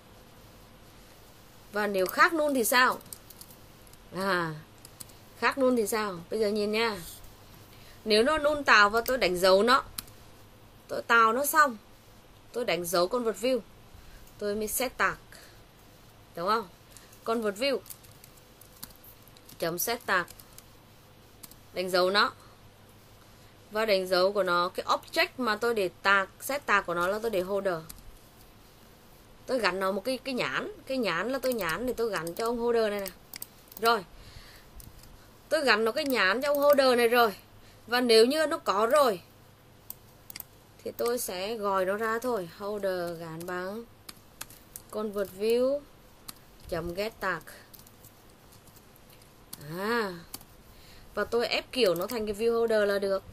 Và nếu khác null thì sao? À, khác null thì sao? Bây giờ nhìn nha. Nếu nó null tạo và tôi đánh dấu nó, tôi tạo nó xong, tôi đánh dấu convert view, tôi mới set tag. Đúng không? Convert view chấm set tag, đánh dấu nó. Và đánh dấu của nó, cái object mà tôi để tag, set tag của nó là tôi để holder. Tôi gắn nó một cái cái nhãn, cái nhãn là tôi nhãn thì tôi gắn cho ông holder này nè. Rồi. Tôi gắn nó cái nhãn cho ông holder này rồi. Và nếu như nó có rồi thì tôi sẽ gọi nó ra thôi. Holder gắn bằng convert view chấm get tag. À. Và tôi ép kiểu nó thành cái view holder là được.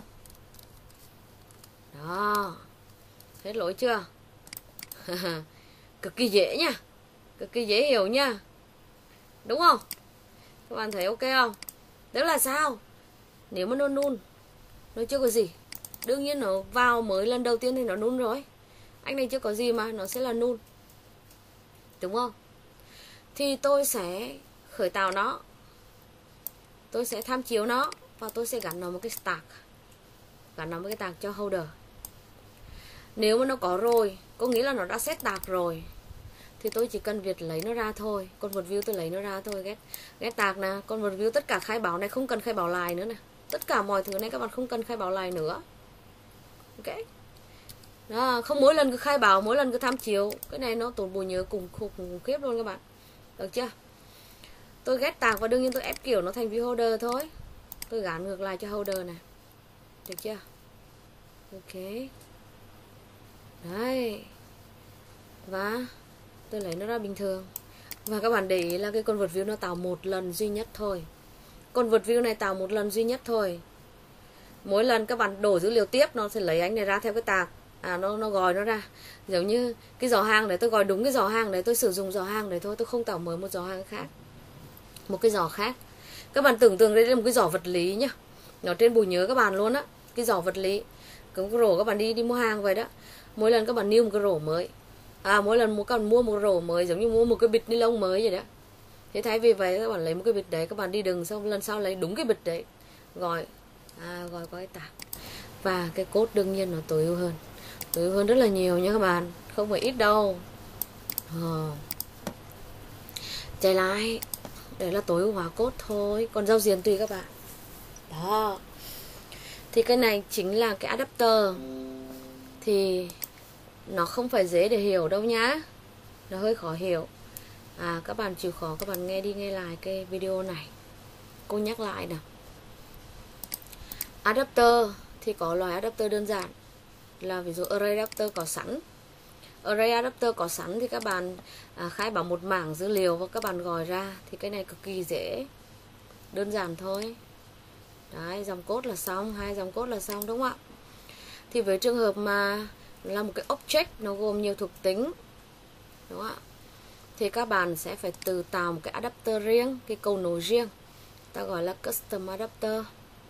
Đó. Hết lỗi chưa? Cực kỳ dễ nha. Cực kỳ dễ hiểu nha. Đúng không? Các bạn thấy ok không? Tức là sao? Nếu mà nó null, nó chưa có gì, đương nhiên nó vào mới lần đầu tiên thì nó null rồi. Anh này chưa có gì mà, nó sẽ là null. Đúng không? Thì tôi sẽ khởi tạo nó, tôi sẽ tham chiếu nó, và tôi sẽ gắn nó một cái tag, gắn nó một cái tag cho holder. Nếu mà nó có rồi, có nghĩa là nó đã set tag rồi, thì tôi chỉ cần việc lấy nó ra thôi. Convert view tôi lấy nó ra thôi. Get, get tag nè. Convert view tất cả khai báo này không cần khai báo lại nữa nè. Tất cả mọi thứ này các bạn không cần khai báo lại nữa. Ok. Đó, không mỗi lần cứ khai báo, mỗi lần cứ tham chiếu. Cái này nó tốn bộ nhớ cùng khủng khiếp luôn các bạn. Được chưa? Tôi get tag và đương nhiên tôi ép kiểu nó thành view holder thôi. Tôi gắn ngược lại cho holder này. Được chưa? Ok. Đấy. Và tôi lấy nó ra bình thường. Và các bạn để ý là cái convert view nó tạo một lần duy nhất thôi. Convert view này tạo một lần duy nhất thôi. Mỗi lần các bạn đổ dữ liệu tiếp, nó sẽ lấy anh này ra theo cái tag. À, nó nó gọi nó ra. Giống như cái giỏ hàng đấy, tôi gọi đúng cái giỏ hàng đấy, tôi sử dụng giỏ hàng đấy thôi, tôi không tạo mới một giỏ hàng khác, một cái giỏ khác. Các bạn tưởng tượng đây là một cái giỏ vật lý nhá. Nó trên bộ nhớ các bạn luôn á. Cái giỏ vật lý. Cái rổ các bạn đi đi mua hàng vậy đó. Mỗi lần các bạn new một cái rổ mới. À, mỗi lần các bạn mua một rổ mới, giống như mua một cái bịch ni lông mới vậy đó. Thế thay vì vậy các bạn lấy một cái bịch đấy, các bạn đi đường xong lần sau lấy đúng cái bịch đấy, gọi à, gọi gói tạp. Và cái code đương nhiên nó tối ưu hơn, tối ưu hơn rất là nhiều nha các bạn, không phải ít đâu. ờ. Chạy lại, đấy là tối ưu hóa code thôi, còn giao diện tùy các bạn. Đó, thì cái này chính là cái adapter. Thì nó không phải dễ để hiểu đâu nhá, nó hơi khó hiểu. À, các bạn chịu khó các bạn nghe đi nghe lại cái video này, cô nhắc lại nào. Adapter thì có loại adapter đơn giản là ví dụ array adapter có sẵn. Array adapter có sẵn thì các bạn à, khai báo một mảng dữ liệu và các bạn gọi ra, thì cái này cực kỳ dễ, đơn giản thôi. Đấy, dòng code là xong, hai dòng code là xong, đúng không ạ? Thì với trường hợp mà là một cái object nó gồm nhiều thuộc tính, đúng không ạ, thì các bạn sẽ phải tự tạo một cái adapter riêng, cái cầu nối riêng, ta gọi là custom adapter.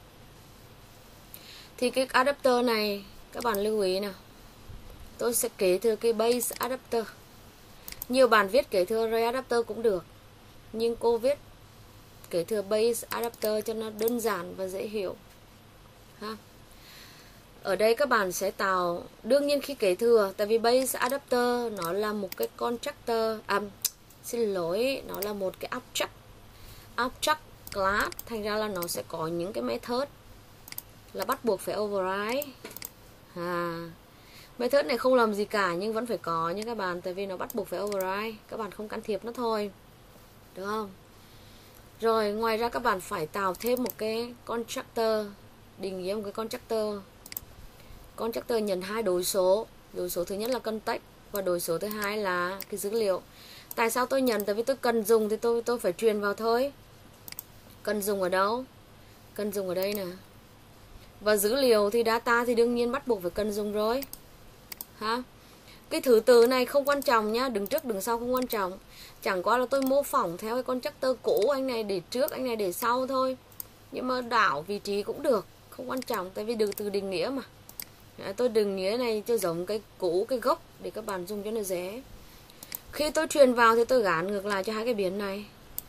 Thì cái adapter này các bạn lưu ý nào, tôi sẽ kế thừa cái base adapter. Nhiều bạn viết kế thừa array adapter cũng được, nhưng cô viết kế thừa base adapter cho nó đơn giản và dễ hiểu ha. Ở đây các bạn sẽ tạo, đương nhiên khi kế thừa, tại vì base adapter nó là một cái constructor, à, xin lỗi, nó là một cái object, object class, thành ra là nó sẽ có những cái method là bắt buộc phải override. À, method này không làm gì cả nhưng vẫn phải có nha các bạn, tại vì nó bắt buộc phải override, các bạn không can thiệp nó thôi, được không? Rồi ngoài ra các bạn phải tạo thêm một cái constructor, định nghĩa một cái constructor. Constructor nhận hai đối số, đối số thứ nhất là context và đối số thứ hai là cái dữ liệu. Tại sao tôi nhận? Tại vì tôi cần dùng thì tôi tôi phải truyền vào thôi. Cần dùng ở đâu? Cần dùng ở đây nè. Và dữ liệu thì data thì đương nhiên bắt buộc phải cần dùng rồi. Ha? Cái thứ tự này không quan trọng nhá, đứng trước đứng sau không quan trọng. Chẳng qua là tôi mô phỏng theo cái constructor cũ, anh này để trước, anh này để sau thôi. Nhưng mà đảo vị trí cũng được, không quan trọng, tại vì được từ định nghĩa mà. Đấy, tôi định nghĩa này cho giống cái cũ, cái gốc để các bạn dùng cho nó dễ. Khi tôi truyền vào thì tôi gán ngược lại cho hai cái biến này.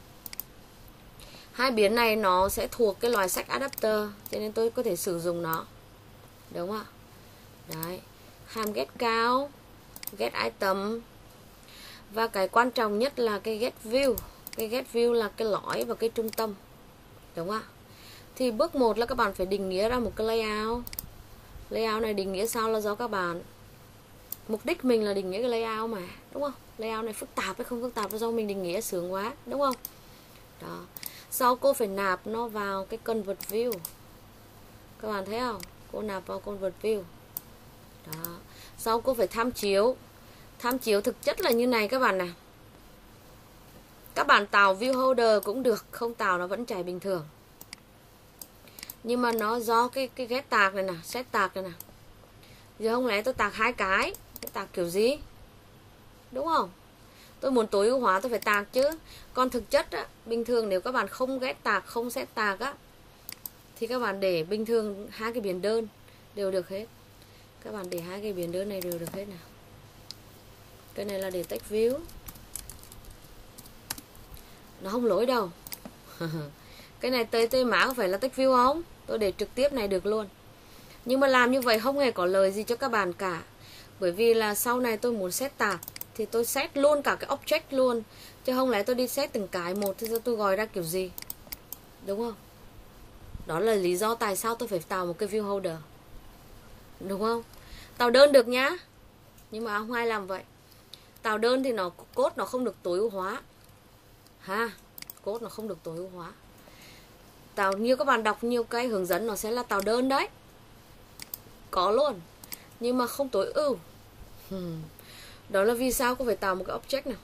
Hai biến này nó sẽ thuộc cái loại sách adapter, cho nên tôi có thể sử dụng nó, đúng không ạ? Đấy, hàm get count, get item, và cái quan trọng nhất là cái get view. Cái get view là cái lõi và cái trung tâm, đúng không ạ? Thì bước một là các bạn phải định nghĩa ra một cái layout. Layout này định nghĩa sao là do các bạn, mục đích mình là định nghĩa cái layout mà, đúng không? Layout này phức tạp hay không phức tạp là do mình định nghĩa sướng quá, đúng không? Đó. Sau cô phải nạp nó vào cái convert view. Các bạn thấy không? Cô nạp vào convert view. Đó. Sau cô phải tham chiếu. Tham chiếu thực chất là như này các bạn này. Các bạn tạo view holder cũng được, không tạo nó vẫn chạy bình thường. Nhưng mà nó do cái cái get tag này nè, set tag này nè. Giờ không lẽ tôi tag hai cái, tôi tag kiểu gì? Đúng không? Tôi muốn tối ưu hóa tôi phải tag chứ. Còn thực chất á, bình thường nếu các bạn không get tag, không set tag á, thì các bạn để bình thường hai cái biến đơn đều được hết. Các bạn để hai cái biến đơn này đều được hết nào. Cái này là để text view, nó không lỗi đâu. Cái này tê tê mã có phải là text view không? Tôi để trực tiếp này được luôn. Nhưng mà làm như vậy không hề có lời gì cho các bạn cả. Bởi vì là sau này tôi muốn set tag thì tôi set luôn cả cái object luôn, chứ không lẽ tôi đi set từng cái một thì tôi gọi ra kiểu gì, đúng không? Đó là lý do tại sao tôi phải tạo một cái view holder, đúng không? Tạo đơn được nhá, nhưng mà không ai làm vậy. Tạo đơn thì nó code nó không được tối ưu hóa ha, code nó không được tối ưu hóa. Tạo như các bạn đọc nhiều cái hướng dẫn nó sẽ là tạo đơn đấy, có luôn, nhưng mà không tối ưu. hmm. Đó là vì sao cô phải tạo một cái object nào,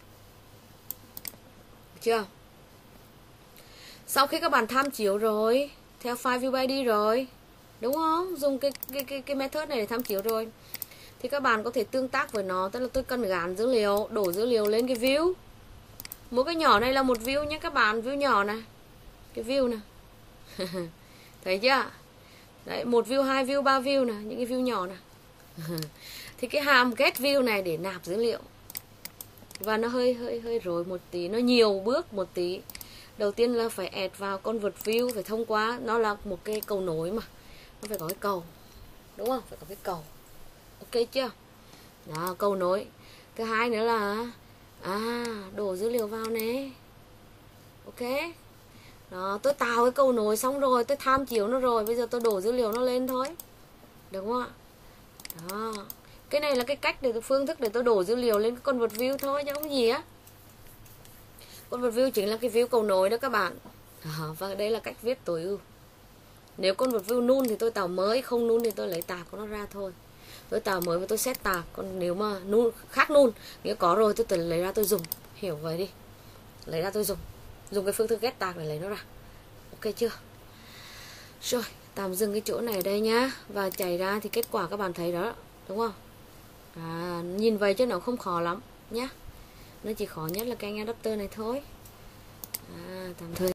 được chưa? Sau khi các bạn tham chiếu rồi theo file view i đê rồi, đúng không? Dùng cái cái cái cái method này để tham chiếu rồi, thì các bạn có thể tương tác với nó. Tức là tôi cần gắn dữ liệu, đổ dữ liệu lên cái view. Mỗi cái nhỏ này là một view nhé các bạn, view nhỏ này, cái view này. Thấy chưa? Đấy, một view, hai view, ba view này, những cái view nhỏ này. Thì cái hàm get view này để nạp dữ liệu và nó hơi hơi hơi rối một tí, nó nhiều bước một tí. Đầu tiên là phải add vào convert view, phải thông qua, nó là một cái cầu nối mà, nó phải có cái cầu, đúng không? Phải có cái cầu, ok chưa? Đó, cầu nối. Thứ hai nữa là à đổ dữ liệu vào nè, ok. Đó, tôi tạo cái cầu nối xong rồi, tôi tham chiếu nó rồi, bây giờ tôi đổ dữ liệu nó lên thôi, được không ạ? Đó, cái này là cái cách để phương thức để tôi đổ dữ liệu lên cái convert view thôi chứ không gì á. Convert view chính là cái view cầu nối đó các bạn. À, và đây là cách viết tối ưu. Nếu convert view null thì tôi tạo mới, không null thì tôi lấy tag của nó ra thôi. Tôi tạo mới và tôi set tag, còn nếu mà null khác null, nếu có rồi tôi tự lấy ra tôi dùng, hiểu vậy đi. Lấy ra tôi dùng, dùng cái phương thức get tag để lấy nó ra. Ok chưa? Rồi, tạm dừng cái chỗ này ở đây nhá. Và chạy ra thì kết quả các bạn thấy đó, đúng không? À, nhìn vậy chứ nó không khó lắm nhá. Nó chỉ khó nhất là cái anh adapter này thôi. À, tạm thời